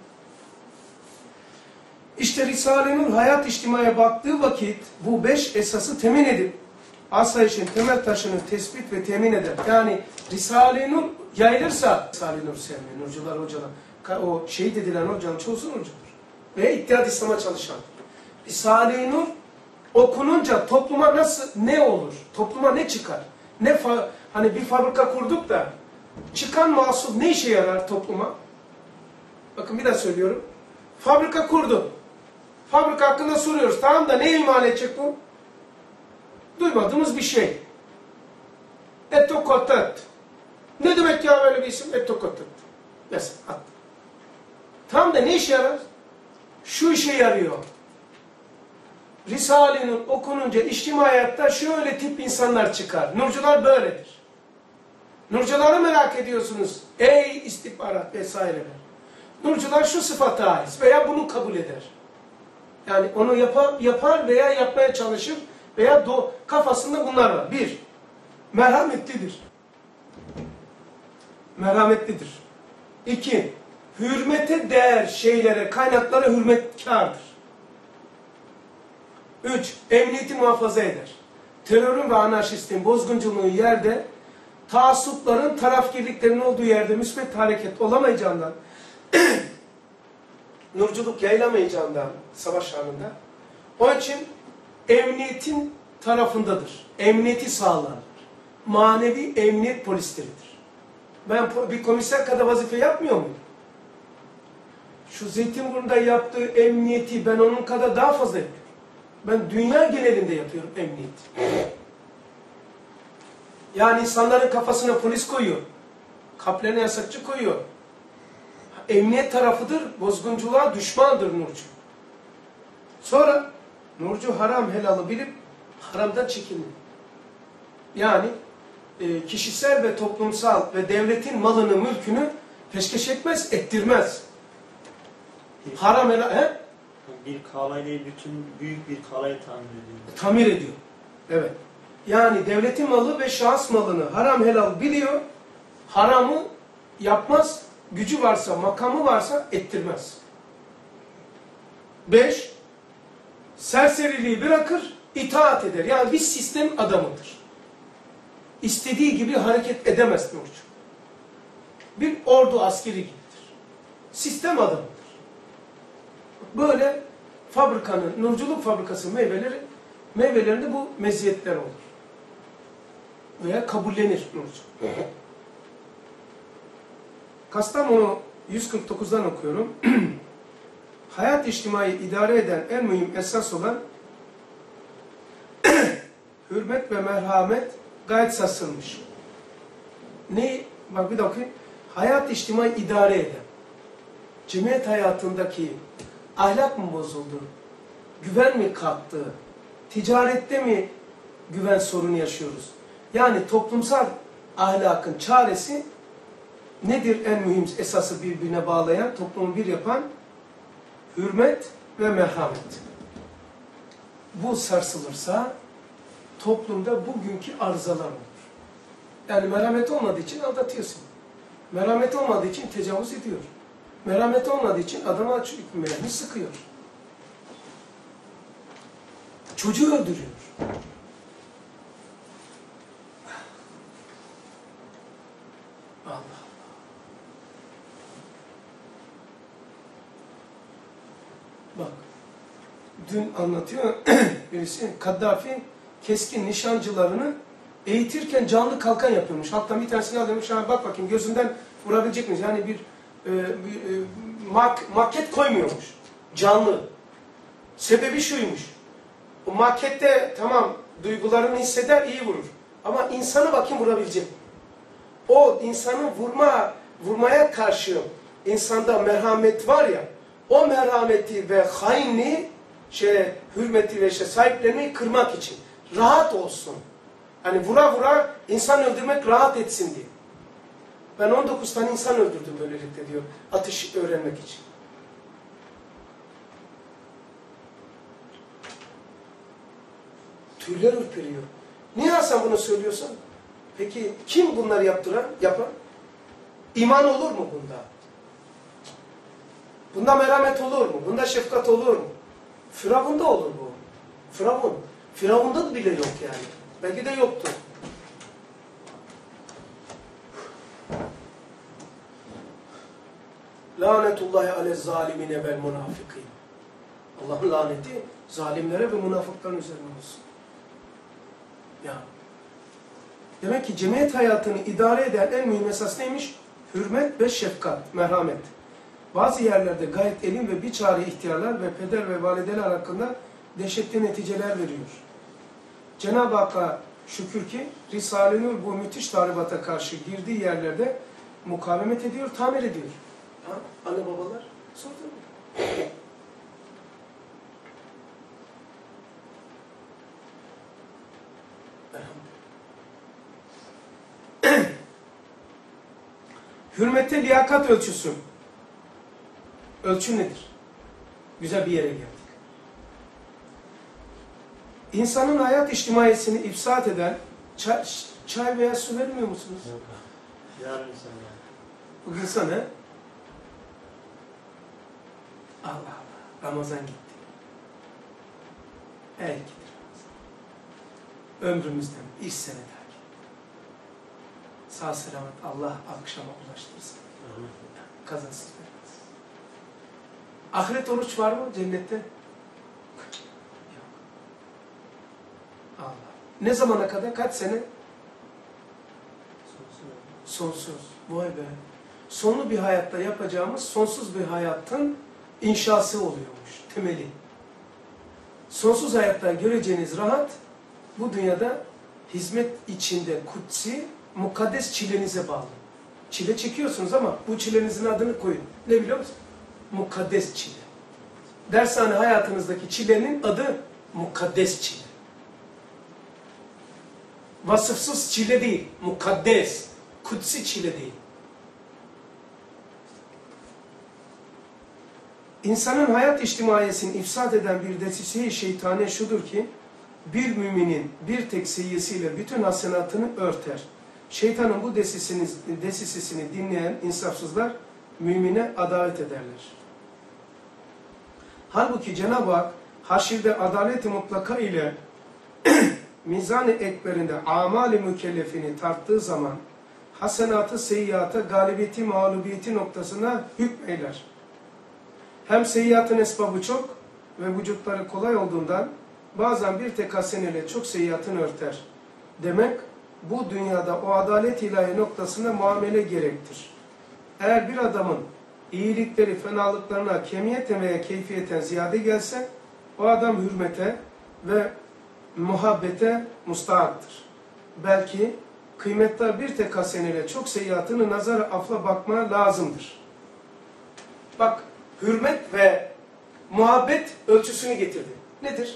İşte Risale-i hayat içtimaya baktığı vakit bu beş esası temin edip asayişin temel taşını tespit ve temin eder. Yani Risale-i Nur yayılırsa Risale-i Nur sevmiyor. Nurcular hocalar. O şehit edilen hocanın çoğusu nurcudur. Ve İttihad İslam'a çalışan. Risale-i Nur okununca topluma nasıl ne olur? Topluma ne çıkar? Ne fa hani bir fabrika kurduk da çıkan mahsul ne işe yarar topluma? Bakın bir daha söylüyorum. Fabrika kurdu. Fabrika hakkında soruyoruz. Tamam da ne imal edecek bu? Duymadığımız bir şey. Etokotet. Ne demek ya böyle bir isim? Etokotet. Mesela. Tamam da ne işe yarar? Şu işe yarıyor. Risale-i okununca içtimai hayatta şöyle tip insanlar çıkar. Nurcular böyledir. Nurcuları merak ediyorsunuz. Ey istihbarat vesaireler. Nurcular şu sıfata ait veya bunu kabul eder. Yani onu yapar, yapar veya yapmaya çalışır veya do, kafasında bunlar var. Bir, merhametlidir. Merhametlidir. İki, hürmete değer şeylere, kaynaklara hürmetkardır. Üç, emniyeti muhafaza eder. Terörün ve anarşistin bozgunculuğu yerde, taassupların, tarafgirliklerin olduğu yerde müsbet hareket olamayacağından, nurculuk yayılamayacağından savaş anında, onun için emniyetin tarafındadır. Emniyeti sağlar. Manevi emniyet polisleridir. Ben bir komiser kadar vazife yapmıyor muyum? Şu Zeytinburnu'nda yaptığı emniyeti ben onun kadar daha fazla yapıyorum. Ben dünya genelinde yapıyorum emniyeti. Yani insanların kafasına polis koyuyor. Kalplerine yasakçı koyuyor. Emniyet tarafıdır, bozgunculuğa düşmandır Nurcu. Sonra Nurcu haram helalı bilip haramdan çekinir. Yani e, kişisel ve toplumsal ve devletin malını, mülkünü peşkeş etmez, ettirmez. Haram helal, he? Bir kalayla bütün büyük bir kalayı tamir ediyor. Tamir ediyor. Evet. Yani devletin malı ve şahıs malını haram helal biliyor. Haramı yapmaz. Gücü varsa, makamı varsa ettirmez. Beş, serseriliği bırakır, itaat eder. Yani bir sistem adamıdır. İstediği gibi hareket edemez Nurcu. Bir ordu askeri gibidir. Sistem adamıdır. Böyle fabrikanın, nurculuk fabrikası meyveleri, meyvelerinde bu meziyetler olur. Veya kabullenir Nurcu. Kastamonu yüz kırk dokuzdan okuyorum. Hayat içtimai idare eden en mühim esas olan hürmet ve merhamet gayet sarsılmış. Ne? Bak bir de okuyayım. Hayat içtimai idare eden. Cemiyet hayatındaki ahlak mı bozuldu? Güven mi kalktı? Ticarette mi güven sorunu yaşıyoruz? Yani toplumsal ahlakın çaresi nedir en mühim esası birbirine bağlayan, toplumu bir yapan? Hürmet ve merhamet. Bu sarsılırsa toplumda bugünkü arızalar olur. Yani merhamet olmadığı için aldatıyorsun. Merhamet olmadığı için tecavüz ediyor. Merhamet olmadığı için adama mermi sıkıyor. Çocuğu öldürüyor. Allah Allah. Bak, dün anlatıyor birisi, Kaddafi keskin nişancılarını eğitirken canlı kalkan yapıyormuş. Hatta bir tanesini alıyormuş, bak bakayım gözünden vurabilecek miyiz? Yani bir, e, bir e, mak maket koymuyormuş. Canlı. Sebebi şuymuş. O makette tamam duygularını hisseder, iyi vurur. Ama insanı bakayım vurabilecek. O insanı vurma, vurmaya karşı insanda merhamet var ya, o merhameti ve hainliği, şey, hürmeti ve şey, sahiplerini kırmak için. Rahat olsun. Hani vura vura insan öldürmek rahat etsin diye. Ben on dokuz tane insan öldürdüm böylelikle diyor. Atış öğrenmek için. Tüyler ürperiyor. Niye Hasan bunu söylüyorsun? Peki kim bunları yaptıran, yapan? İman olur mu bunda? Bunda merhamet olur mu? Bunda şefkat olur mu? Firavun'da olur bu. Firavun. Firavun'da bile yok yani. Belki de yoktu. Lanetullahi ale zalimine vel munafikin. Allah'ın laneti zalimlere ve münafıkların üzerine olsun. Ya. Demek ki cemiyet hayatını idare eden en mühim esas neymiş? Hürmet ve şefkat, merhamet. Bazı yerlerde gayet elin ve bir çare ihtiyarlar ve peder ve valideler hakkında dehşetli neticeler veriyor. Cenab-ı Hakk'a şükür ki Risale-i Nur bu müthiş tahribata karşı girdiği yerlerde mukavemet ediyor, tamir ediyor. Ha? Anne babalar sordu mu? Hürmette liyakat ölçüsü. Ölçü nedir? Güzel bir yere geldik. İnsanın hayat içtimaiyesini ifsad eden çay, çay veya su vermiyor musunuz? Yok. Yarın inşallah. Bugün sana Allah Allah Ramazan gitti. Ey gitti Ramazan. Ömrümüzden bir sene daha gitti. Sağ selamet Allah akşama ulaştırsın. Kazansız belasız. Ahiret oruç var mı cennette? Yok. Allah. Ne zamana kadar? Kaç sene? Sonsuz. Vay be. Sonlu bir hayatta yapacağımız sonsuz bir hayatın inşası oluyormuş. Temeli. Sonsuz hayatta göreceğiniz rahat bu dünyada hizmet içinde kutsi, mukaddes çilenize bağlı. Çile çekiyorsunuz ama bu çilenizin adını koyun. Ne biliyor musunuz? Mukaddes çile. Dershane hayatınızdaki çilenin adı mukaddes çile. Vasıfsız çile değil, mukaddes, kutsi çile değil. İnsanın hayat içtimaiyesini ifsad eden bir desise-i şeytane şudur ki, bir müminin bir tek seyyesiyle bütün hasenatını örter. Şeytanın bu desisini, desisesini dinleyen insafsızlar mümine adalet ederler. Halbuki Cenab-ı Hak haşirde adalet-i mutlaka ile mizan-ı ekberinde amal-i mükellefini tarttığı zaman hasenatı seyyiata, galibiyeti mağlubiyeti noktasına hükmeyler. Hem seyyiatın esbabı çok ve vücutları kolay olduğundan bazen bir tek haseneyle çok seyyiatın örter. Demek bu dünyada o adalet ilahi noktasında muamele gerektir. Eğer bir adamın iyilikleri fenalıklarına kemiyeten veya keyfiyeten ziyade gelse o adam hürmete ve muhabbete mustahaktır. Belki kıymetli bir tek haseneyle çok seyyiatını nazar-ı afla bakmaya lazımdır. Bak, hürmet ve muhabbet ölçüsünü getirdi. Nedir?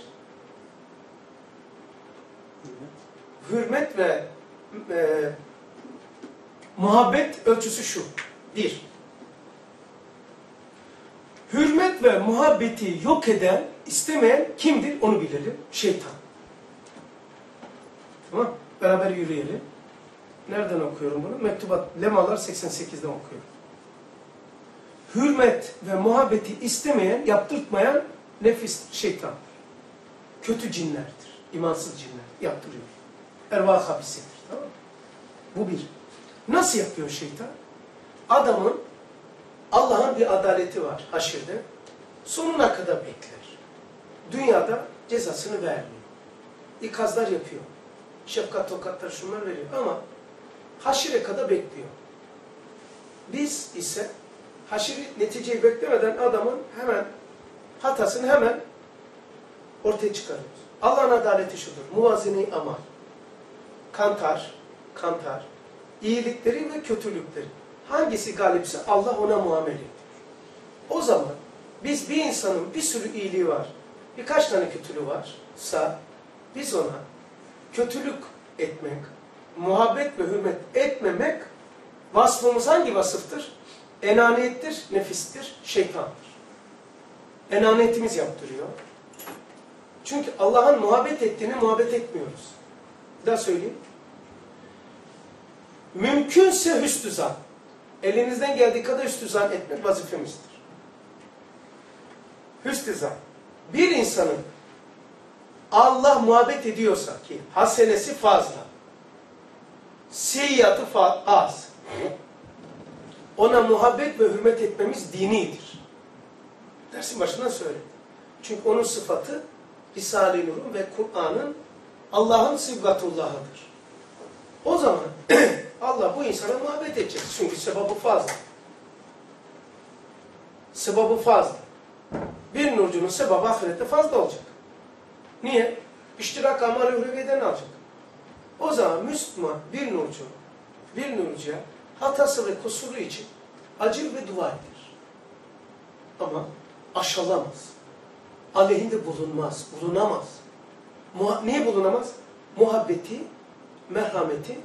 Hürmet ve e, muhabbet ölçüsü şu. Bir. Hürmet ve muhabbeti yok eden, istemeyen kimdir? Onu bilelim. Şeytan. Tamam. Beraber yürüyelim. Nereden okuyorum bunu? Mektubat, Lemalar seksen sekizden okuyorum. Hürmet ve muhabbeti istemeyen, yaptırtmayan nefis, şeytan. Kötü cinlerdir. İmansız cinler. Yaptırıyor. Ervah habisedir. Tamam mı? Bu bir. Nasıl yapıyor şeytan? Adamın Allah'ın bir adaleti var haşirde. Sonuna kadar bekler. Dünyada cezasını vermiyor. İkazlar yapıyor. Şefkat tokatlar şunlar veriyor ama haşire kadar bekliyor. Biz ise haşiri neticeyi beklemeden adamın hemen hatasını hemen ortaya çıkarıyoruz. Allah'ın adaleti şudur. Muvazine-i amal. Kantar, kantar. İyilikleri ve kötülükleri. Hangisi galipse Allah ona muamele ediyor. O zaman biz bir insanın bir sürü iyiliği var. Birkaç tane kötülüğü varsa biz ona kötülük etmek, muhabbet ve hürmet etmemek vasfımız hangi vasıftır? Enaniyettir, nefistir, şeytandır. Enaniyetimiz yaptırıyor. Çünkü Allah'ın muhabbet ettiğini muhabbet etmiyoruz. Bir daha söyleyeyim. Mümkünse hüsnü zan. Elinizden geldiği kadar hüsnü zan etmek vazifemizdir. Hüsnü zan. Bir insanın Allah muhabbet ediyorsa ki hasenesi fazla, seyyiatı az, ona muhabbet ve hürmet etmemiz dinidir. Dersin başından söyledim. Çünkü onun sıfatı Risale-i Nur'un ve Kur'an'ın Allah'ın sıbgatullahıdır. O zaman Allah bu insana muhabbet edecek. Çünkü sebabı fazla. Sebabı fazla. Bir nurcunun sebabı ahirette fazla olacak. Niye? İştirak amal-i hürriyeden alacak. O zaman Müslüman bir nurcu, bir nurcuya hatası ve kusuru için acır ve dua eder. Ama aşalamaz. Aleyhinde bulunmaz, bulunamaz. Muha niye bulunamaz? Muhabbeti, merhameti,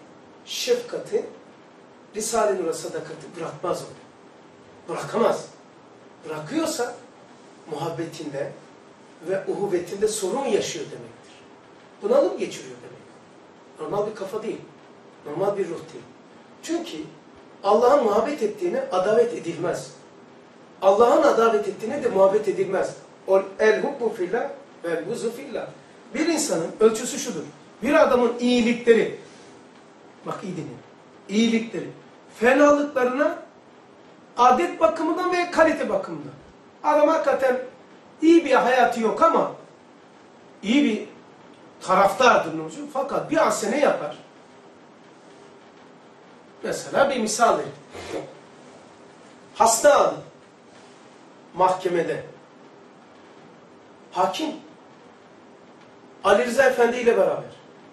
şefkati, Risale-i Nur'a sadakati bırakmaz onu. Bırakamaz. bırakıyorsa muhabbetinde ve uhuvvetinde sorun yaşıyor demektir. Bunalım geçiriyor demek. Normal bir kafa değil. Normal bir ruh değil. Çünkü Allah'ın muhabbet ettiğine adavet edilmez. Allah'ın adavet ettiğine de muhabbet edilmez. El hubbu fillah vel buzu fillah. Bir insanın ölçüsü şudur. Bir adamın iyilikleri, bak iyi dinleyin, iyilikleri, fenalıklarına adet bakımından ve kalite bakımından. Adam hakikaten iyi bir hayatı yok ama iyi bir taraftardır Nurcuğum. Fakat bir hasene yapar. Mesela bir misal verin. Hasta alın. Mahkemede. Hakim Ali Rıza Efendi ile beraber.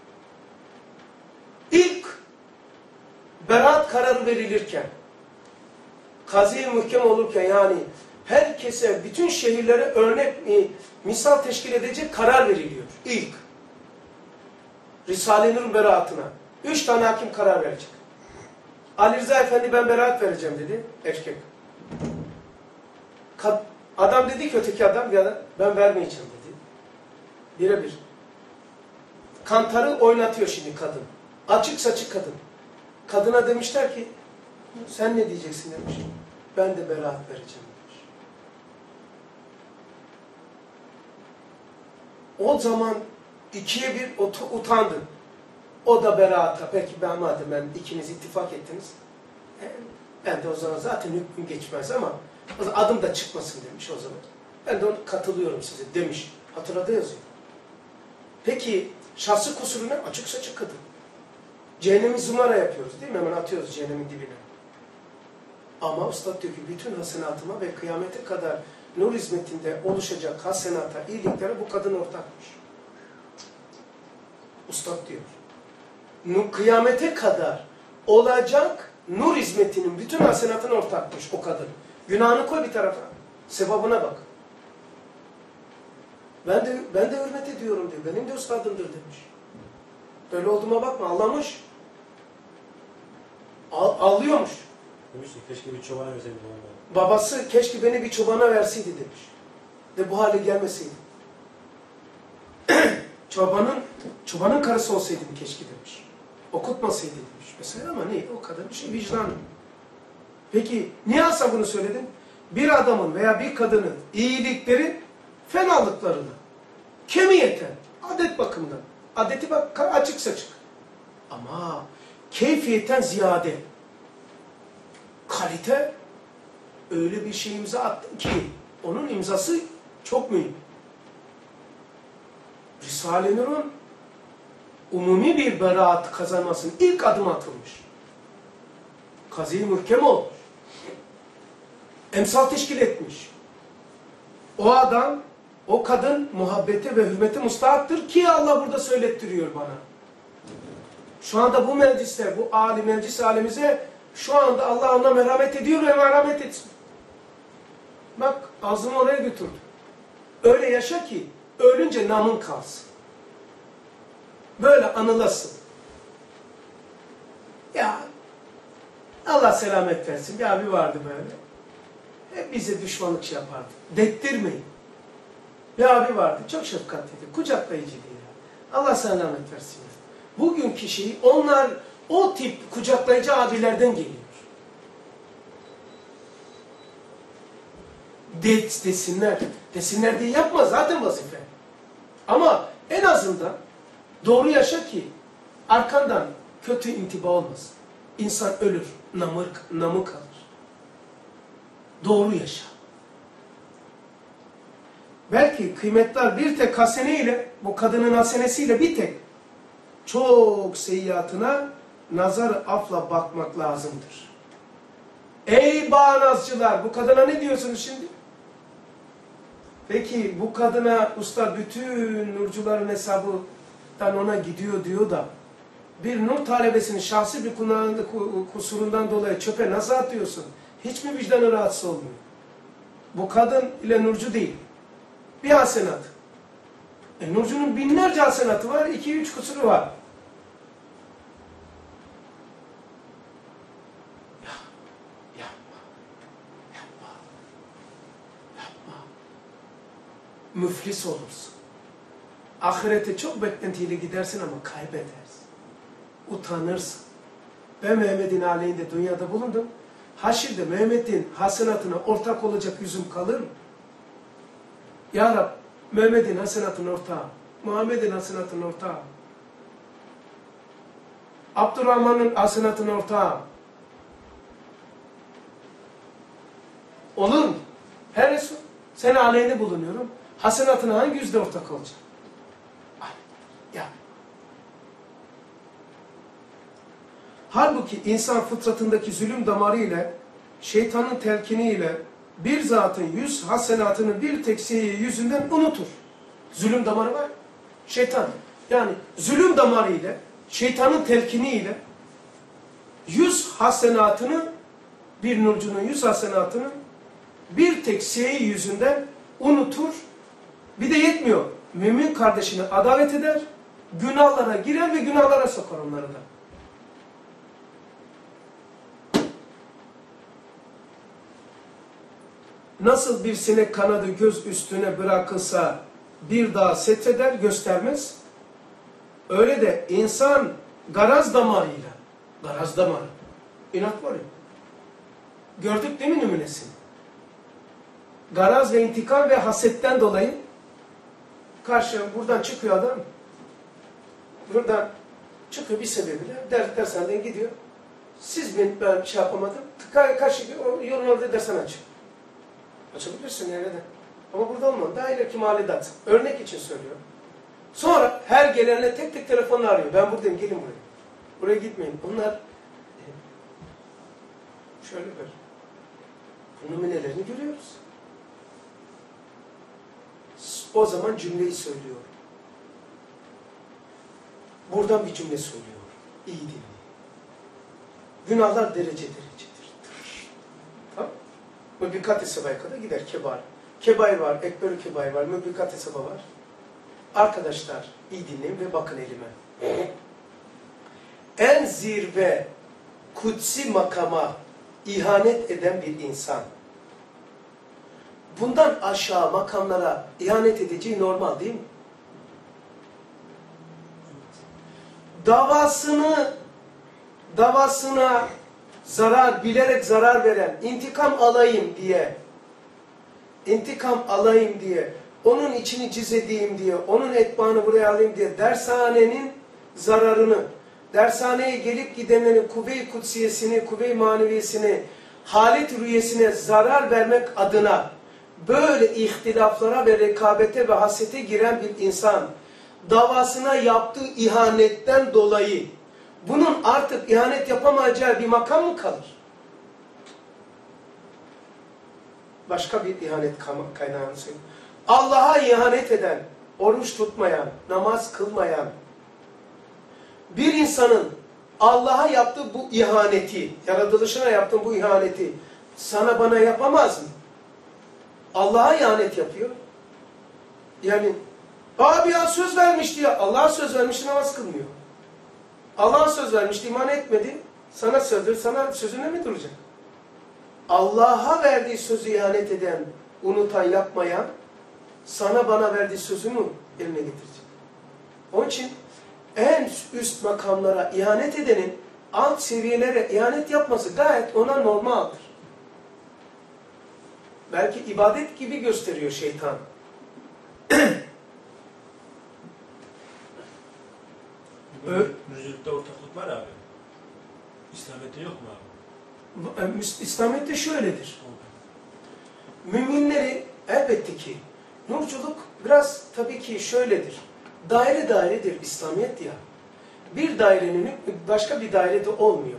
İlk beraat kararı verilirken, kazi muhkem olurken, yani herkese, bütün şehirlere örnek, misal teşkil edecek karar veriliyor. İlk. Risale-i Nur'un beraatına. Üç tane hakim karar verecek. Ali Rıza Efendi ben beraat vereceğim dedi. Erkek. Kad adam dedi ki öteki adam ya da ben vermeyeceğim dedi. Birebir. Kantarı oynatıyor şimdi kadın. Açık saçık kadın. Kadına demişler ki sen ne diyeceksin demiş. Ben de beraat vereceğim demiş. O zaman ikiye bir utandı. O da beraata. Peki ben madem ben ikiniz ittifak ettiniz. Ben de o zaman zaten hükmüm geçmez ama o zaman adım da çıkmasın demiş o zaman. Ben de ona katılıyorum size demiş. Hatırladı yazıyor. Peki şahsı kusuruna açık saçık kadın. Cehennemi zumara yapıyoruz değil mi? Hemen atıyoruz cehennemin dibine. Ama Üstad diyor ki bütün hasenatıma ve kıyamete kadar nur hizmetinde oluşacak hasenata, iyiliklere bu kadın ortakmış. Üstad diyor. Kıyamete kadar olacak nur hizmetinin bütün hasenatına ortakmış o kadın. Günahını koy bir tarafa. Sevabına bak. Ben de ben de hürmet ediyorum diyor. Benim de üstadımdır demiş. Böyle olduğuma bakma. Ağlamış. Ağlıyormuş. Demiş ki keşke bir çobana verseydim. Babası keşke beni bir çobana verseydi demiş. Ve bu hale gelmeseydi. çobanın çobanın karısı olsaydım keşke demiş. Okutmasaydı demiş. Mesela ama ne? O kadar bir şey vicdanı. Peki niye Hasan bunu söyledin? Bir adamın veya bir kadının iyilikleri fenalıklarını kemiyeten, adet bakımından. Adeti bak açık saçık. Ama keyfiyetten ziyade kalite öyle bir şey imza attın ki onun imzası çok mühim. Risale-i Nur'un umumi bir beraat kazanmasının ilk adım atılmış. Kazi-i muhkem olmuş. Emsal teşkil etmiş. O adam, o kadın muhabbete ve hürmete mustahaktır ki Allah burada söylettiriyor bana. Şu anda bu meclisler, bu âli meclis alemize şu anda Allah ona merhamet ediyor ve merhamet etsin. Bak ağzımı oraya götürdü. Öyle yaşa ki ölünce namın kalsın. Böyle anılasın. Ya Allah selamet versin. Bir abi vardı böyle. Hep bize düşmanlık şey yapardı. Dettirmeyin. Bir abi vardı. Çok şefkatliydi. Kucaklayıcıydı. Ya. Allah selamet versin. Bugünkü şey onlar o tip kucaklayıcı abilerden geliyor. De, desinler. Desinler diye yapma. Zaten vazife. Ama en azından doğru yaşa ki arkandan kötü intiba olmasın. İnsan ölür. Namı, namı kalır. Doğru yaşa. Belki kıymetler bir tek haseneyle, bu kadının hasenesiyle bir tek çok seyyiatına nazar afla bakmak lazımdır. Ey bağnazcılar, bu kadına ne diyorsunuz şimdi? Peki bu kadına usta bütün nurcuların hesabından ona gidiyor diyor da bir nur talebesinin şahsi bir kusurundan dolayı çöpe nasıl atıyorsun? Hiç mi vicdanı rahatsız olmuyor? Bu kadın ile nurcu değil. Bir hasenat. E, nurcunun binlerce hasenatı var, iki üç kusuru var. Ya, yapma, yapma. müflis olursun. Ahirete çok beklentiyle gidersin ama kaybedersin. Utanırsın. Ben Mehmet'in aleyhinde dünyada bulundum. Haşirde Mehmet'in hasenatına ortak olacak yüzüm kalır mı? Ya Rab, Mehmet'in hasenatının ortağı, Muhammed'in hasenatının ortağı, Abdurrahman'ın hasenatının ortağı. Olur mu? Her Resul, senin aleyhinde bulunuyorum. Hasenatına hangi yüzde ortak olacak? Ya. Halbuki insan fıtratındaki zulüm damarı ile, şeytanın telkini ile bir zatın yüz hasenatını bir tek şeyi yüzünden unutur. Zulüm damarı var. Şeytan. Yani zulüm damarı ile, şeytanın telkini ile yüz hasenatını, bir nurcunun yüz hasenatını bir tek şeyi yüzünden unutur. Bir de yetmiyor. Mümin kardeşine adalet eder, günahlara girer ve günahlara sokar onları da. Nasıl bir sinek kanadı göz üstüne bırakılsa bir daha setreder, göstermez. Öyle de insan garaz damarıyla, garaz damarı, inat var ya. Gördük değil mi numunesini? Garaz ve intikam ve hasetten dolayı karşı buradan çıkıyor adam. Buradan çıkıyor bir sebebiyle. Ders, dershaneden gidiyor. Siz ben, ben şey yapamadım. Karşı yolun orada dershane açıyor. Açabilirsin nerede? Ama burada olmaz. Daha ileriki mahallede at. Örnek için söylüyorum. Sonra her gelenle tek tek telefonla arıyor. Ben buradayım, gelin buraya. Buraya gitmeyin. Onlar şöyle böyle. Bu numunelerini görüyoruz. O zaman cümleyi söylüyor. Buradan bir cümle söylüyor. İyi dinleyin. Günahlar derece derecedir. Tamam? Mübbikat-ı sebaya kadar gider kebar. Kebair var, ekber-i kebair var, mübbikat-ı seba var. Arkadaşlar iyi dinleyin ve bakın elime. En zirve kutsi makama ihanet eden bir insan, bundan aşağı makamlara ihanet edeceği normal değil mi? Davasını, davasına zarar, bilerek zarar veren, intikam alayım diye, intikam alayım diye, onun içini cizedeyim diye, onun etbaını buraya alayım diye dershanenin zararını, dershaneye gelip gidenlerin kuvve-i kutsiyesini, kuvve-i maneviyesini, halet rüyesine zarar vermek adına böyle ihtilaflara ve rekabete ve hasete giren bir insan, davasına yaptığı ihanetten dolayı bunun artık ihanet yapamayacağı bir makam mı kalır? Başka bir ihanet kaynağını söyleyeyim. Allah'a ihanet eden, oruç tutmayan, namaz kılmayan bir insanın Allah'a yaptığı bu ihaneti, yaratılışına yaptığı bu ihaneti sana bana yapamaz mı? Allah'a ihanet yapıyor. Yani abi ya söz vermişti ya, Allah'a söz vermişti, namaz kılmıyor. Allah'a söz vermişti, iman etmedi. Sana söz, sana sözüne mi duracak? Allah'a verdiği sözü ihanet eden, unutan, yapmayan, sana bana verdiği sözünü eline getirecek. Onun için en üst makamlara ihanet edenin alt seviyelere ihanet yapması gayet ona normaldir. Belki ibadet gibi gösteriyor şeytan. Müzikte ortaklık var abi. İslamiyet'te yok mu abi? İslamiyet'te şöyledir. Müminleri elbette ki nurculuk biraz tabii ki şöyledir. Daire dairedir İslamiyet ya. Bir dairenin başka bir dairede olmuyor.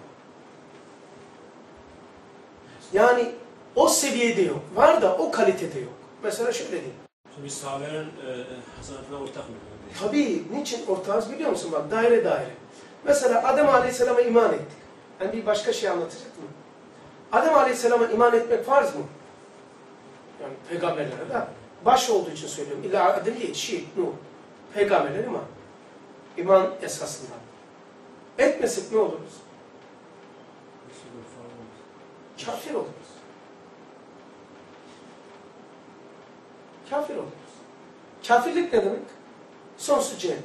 Yani o seviyede yok. Var da o kalitede yok. Mesela şöyle diyeyim. Şimdi sahabelerin e, hasanatına ortak mı? Tabii. Niçin ortağız biliyor musun? Bak daire daire. Mesela Adem Aleyhisselam'a iman ettik. Yani bir başka şey anlatacak mı? Adem Aleyhisselam'a iman etmek farz mı? Yani peygamberlere de baş olduğu için söylüyorum. İlla Adem değil, Şii, Nuh. Peygamberler iman. İman esasında. Etmesek ne oluruz? Kafir oluruz. Kafir oluruz. Kafirlik ne demek? Sonsuz cehennem.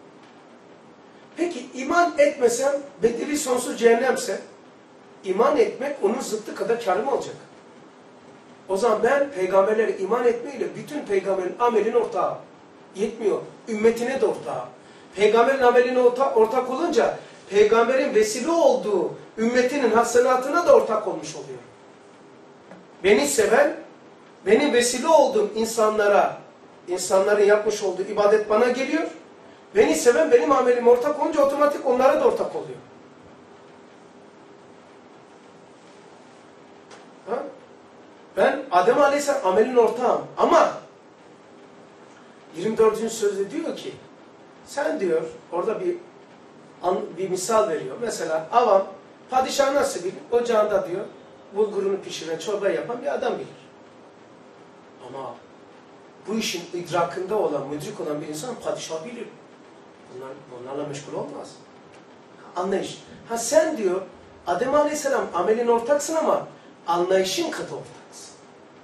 Peki iman etmesem bedeli sonsuz cehennemse iman etmek onun zıttı kadar kârım olacak. O zaman ben peygamberlere iman etmeyle bütün peygamberin amelin ortağı. Yetmiyor. Ümmetine de ortağı. Peygamberin ameline orta, ortak olunca peygamberin vesile olduğu ümmetinin hasenatına da ortak olmuş oluyor. Beni seven, benim vesile olduğum insanlara, insanların yapmış olduğu ibadet bana geliyor. Beni seven benim amelim ortak olunca otomatik onlara da ortak oluyor. Ha? Ben Adem Aleyhisselam amelin ortağım ama yirmi dördüncü sözde diyor ki sen diyor orada bir an, bir misal veriyor. Mesela avam padişah nasıl bilir? Ocağında diyor bulgurunu pişiren, çorba yapan bir adam bilir. Ama bu işin idrakında olan, müdrik olan bir insan padişah bilir. Bunlar, bunlarla meşgul olmaz. Anlayış. Ha sen diyor Adem Aleyhisselam amelin ortaksın ama anlayışın kadar ortaksın.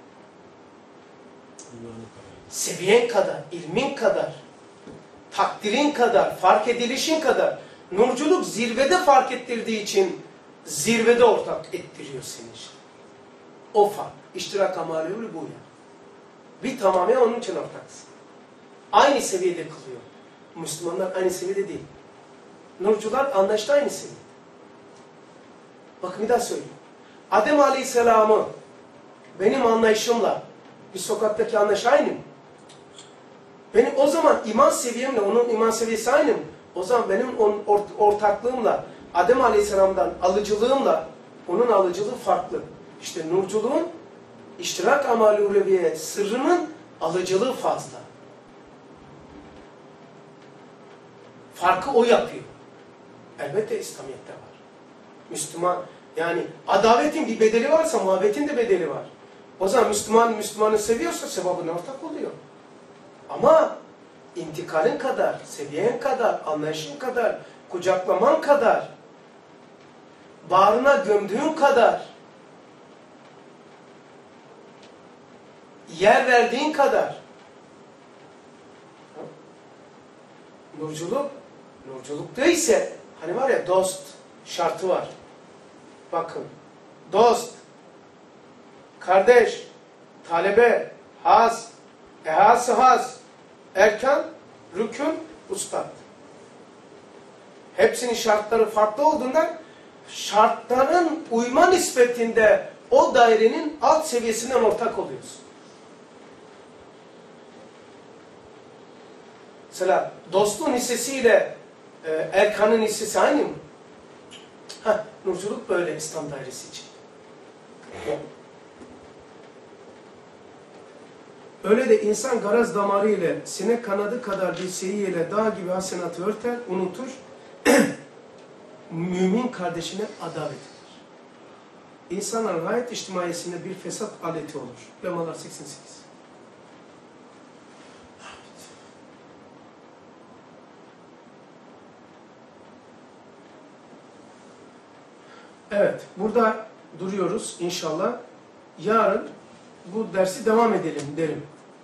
Seviyen kadar, ilmin kadar, takdirin kadar, fark edilişin kadar. Nurculuk zirvede fark ettirdiği için zirvede ortak ettiriyor seni işte. O fark. İştirak amaliyonu bu ya. Bir tamamen onun için ortaksın. Aynı seviyede kılıyor. Müslümanlar aynı seviyede değil. Nurcular anlayışta aynı seviyede. Bakın bir daha söyleyeyim. Adem Aleyhisselam'ı benim anlayışımla bir sokaktaki anlayış aynı mı? Benim o zaman iman seviyemle onun iman seviyesi aynı mı? O zaman benim onun ortaklığımla Adem Aleyhisselam'dan alıcılığımla onun alıcılığı farklı. İşte nurculuğun iştirak amali uleviye sırrının alıcılığı fazla. Farkı o yapıyor. Elbette İslamiyet'te var. Müslüman yani adavetin bir bedeli varsa muhabbetin de bedeli var. O zaman Müslüman Müslümanı seviyorsa sevabına ortak oluyor. Ama intikalin kadar, seviyen kadar, anlayışın kadar, kucaklaman kadar, bağrına gömdüğün kadar, yer verdiğin kadar. Nurculuk, nurculukta ise hani var ya dost şartı var. Bakın, dost, kardeş, talebe, haz, ehas-ı haz, erkan, rükün, ustad. Hepsinin şartları farklı olduğundan şartların uyma nispetinde o dairenin alt seviyesinden ortak oluyorsun. Mesela dostluğun hissesiyle e, erkanın hissesi aynı mı? Heh, nurculuk böyle İslam dairesi için. Öyle de insan garaz damarı ile sinek kanadı kadar bir seyi ile dağ gibi hasenatı örter, unutur. Mümin kardeşine adavet eder. İnsanların hayat içtimaiyesinde bir fesat aleti olur. Lemalar seksen sekiz. Evet, burada duruyoruz inşallah. Yarın bu dersi devam edelim derim.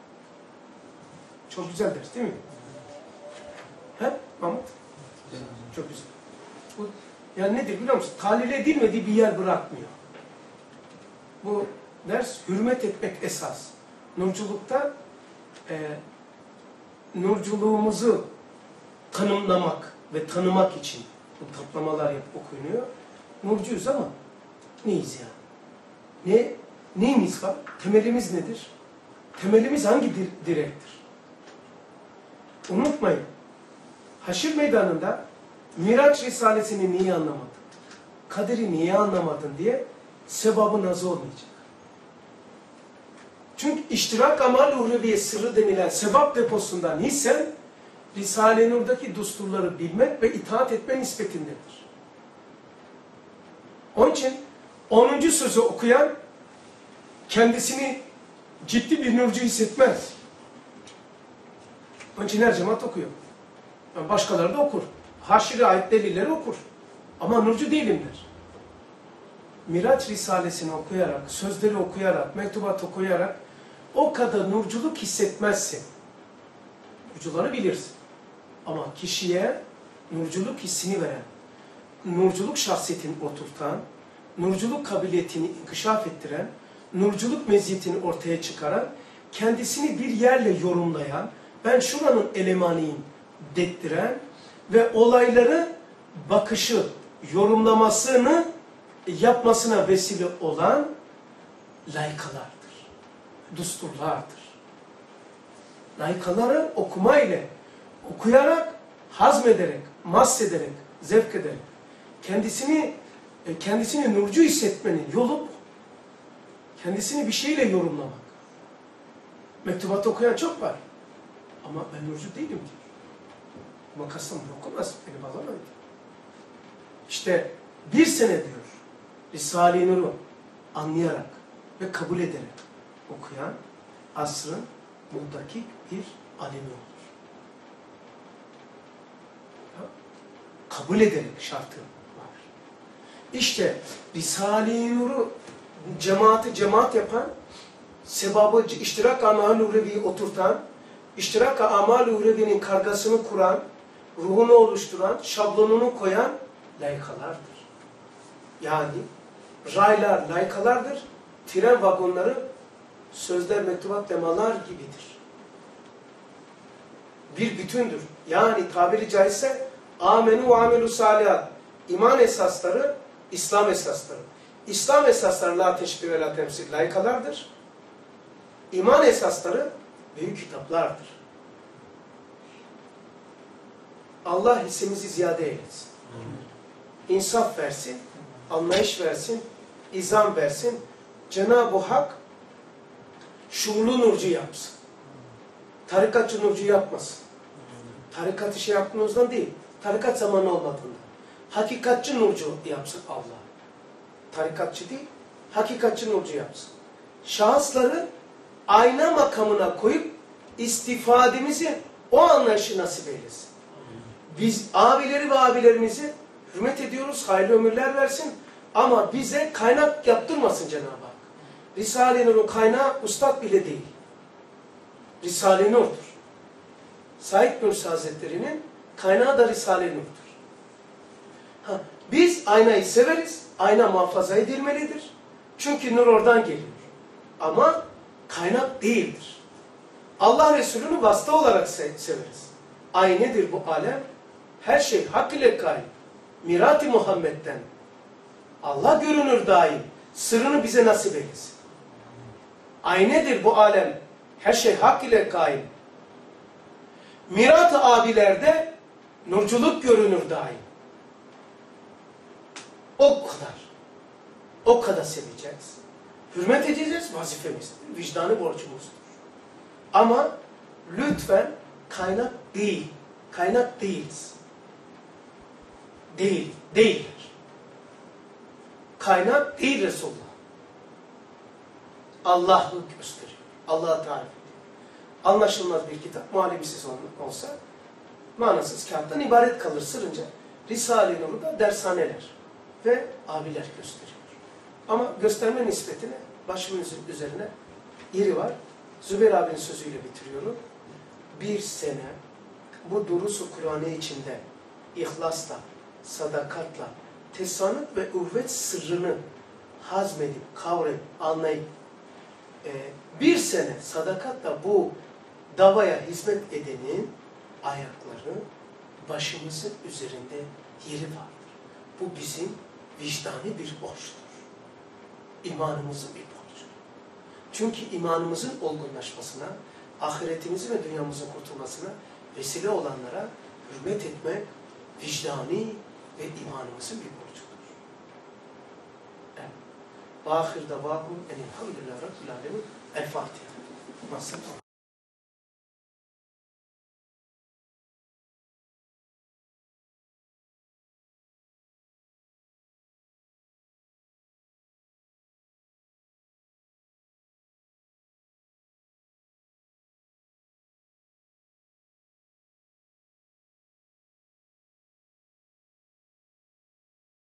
Çok güzel ders değil mi? He Mahmut? Çok güzel. Bu, yani nedir biliyor musun? Talil edilmediği bir yer bırakmıyor. Bu ders hürmet etmek esas. Nurculukta e, nurculuğumuzu tanımlamak ve tanımak için bu toplamalar yapıp okunuyor. Nurcuyuz ama neyiz ya? Ne, neyimiz var? Temelimiz nedir? Temelimiz hangi direktir? Unutmayın. Haşir meydanında Miraç Risalesini niye anlamadın? Kaderi niye anlamadın diye sebabı nazı olmayacak. Çünkü iştirak amal-i uhreviye sırrı denilen sebap deposundan hissen Risale-i Nur'daki düsturları bilmek ve itaat etme nispetindedir. Onun için onuncu sözü okuyan kendisini ciddi bir nurcu hissetmez. Onun için her cemaat okuyor. Yani başkaları da okur. Haşir-i ayet delilleri okur. Ama nurcu değilimdir. Miraç Risalesini okuyarak, sözleri okuyarak, mektubat okuyarak o kadar nurculuk hissetmezsin. Nurcuları biliriz. Ama kişiye nurculuk hissini veren, nurculuk şahsiyetini oturtan, nurculuk kabiliyetini inkişaf ettiren, nurculuk meziyetini ortaya çıkaran, kendisini bir yerle yorumlayan, ben şuranın elemanıyım dettiren ve olayları bakışı, yorumlamasını yapmasına vesile olan layıkalardır, düsturlardır. Layıkaları okuma ile, okuyarak, hazmederek, mahsederek, zevk ederek, kendisini kendisini nurcu hissetmenin yolu bu. Kendisini bir şeyle yorumlamak. Mektubatta okuyan çok var. Ama ben nurcu değilim diyor. Makasım okumaz, beni bağlamayın. İşte bir sene diyor, Risale-i Nur'u anlayarak ve kabul ederek okuyan asrın mutlaki bir alemi olur. Ya, kabul ederek şartı var. İşte Risale-i Nur'u cemaati cemaat yapan, sebabı iştirak-ı amal-i uhreviyi oturtan, iştirak-ı amal-i uhrevi'nin kargasını kuran, ruhunu oluşturan, şablonunu koyan layıkalardır. Yani raylar layıkalardır, tren vagonları sözler, mektubat, demalar gibidir. Bir bütündür. Yani tabiri caizse amenu ve amelu salihat. İman esasları, İslam esasları. İslam esasları la teşbih ve la temsil layıkalardır. İman esasları büyük kitaplardır. Allah hissimizi ziyade eylesin. İnsaf versin, anlayış versin, izan versin. Cenab-ı Hak şuurlu nurcu yapsın. Tarikatçı nurcu yapmasın. Tarikat işi yaptığımızdan değil, tarikat zamanı olmadığında. Hakikatçı nurcu yapsın Allah. Tarikatçı değil, hakikatçi nurcu yapsın. Şahısları ayna makamına koyup istifademizi o anlayışı nasip eylesin. Biz abileri ve abilerimizi hürmet ediyoruz, hayırlı ömürler versin ama bize kaynak yaptırmasın Cenab-ı Hak. Risale-i Nur'un kaynağı ustad bile değil. Risale-i Nur'dur. Said Nursi Hazretleri'nin kaynağı da Risale-i Nur'dur. Ha, biz aynayı severiz, ayna muhafaza edilmelidir. Çünkü nur oradan geliyor. Ama kaynak değildir. Allah Resulü'nü vasıta olarak se severiz. Aynedir bu alem. Her şey hak ile kaim. Mirat-i Muhammed'den. Allah görünür daim. Sırrını bize nasip eylesin. Aynedir bu alem. Her şey hak ile kaim. Mirat-ı abilerde nurculuk görünür daim. O kadar. O kadar seveceğiz. Hürmet edeceğiz, vazifemizdir. Vicdanı borcumuzdur. Ama lütfen kaynak değil. Kaynak değiliz. Değil. Değiller. Kaynak değil Resulullah. Allah'ı gösteriyor. Allah'a tarif ediyor. Anlaşılmaz bir kitap, muhallebisiz olsa manasız kağıttan ibaret kalır sırrınca. Risale-i Nur'da dershaneler ve abiler gösteriyor. Ama gösterme nispetine başımızın üzerine yeri var. Zübeyir abinin sözüyle bitiriyorum. Bir sene bu durusu Kur'an-ı içinde ihlasla, sadakatla, tesanüt ve uhvet sırrını hazmedip, kavrayıp, anlayıp e, bir sene sadakatla bu davaya hizmet edenin ayakları başımızın üzerinde yeri vardır. Bu bizim vicdani bir borçtur. İmanımızın bir borcu. Çünkü imanımızın olgunlaşmasına, ahiretimizin ve dünyamızın kurtulmasına vesile olanlara hürmet etmek vicdani ve imanımızın bir borcudur. Evet. Vâhir davâhum enilhamdülillâhi rabbil âlemin. El Fatiha. Nasıl?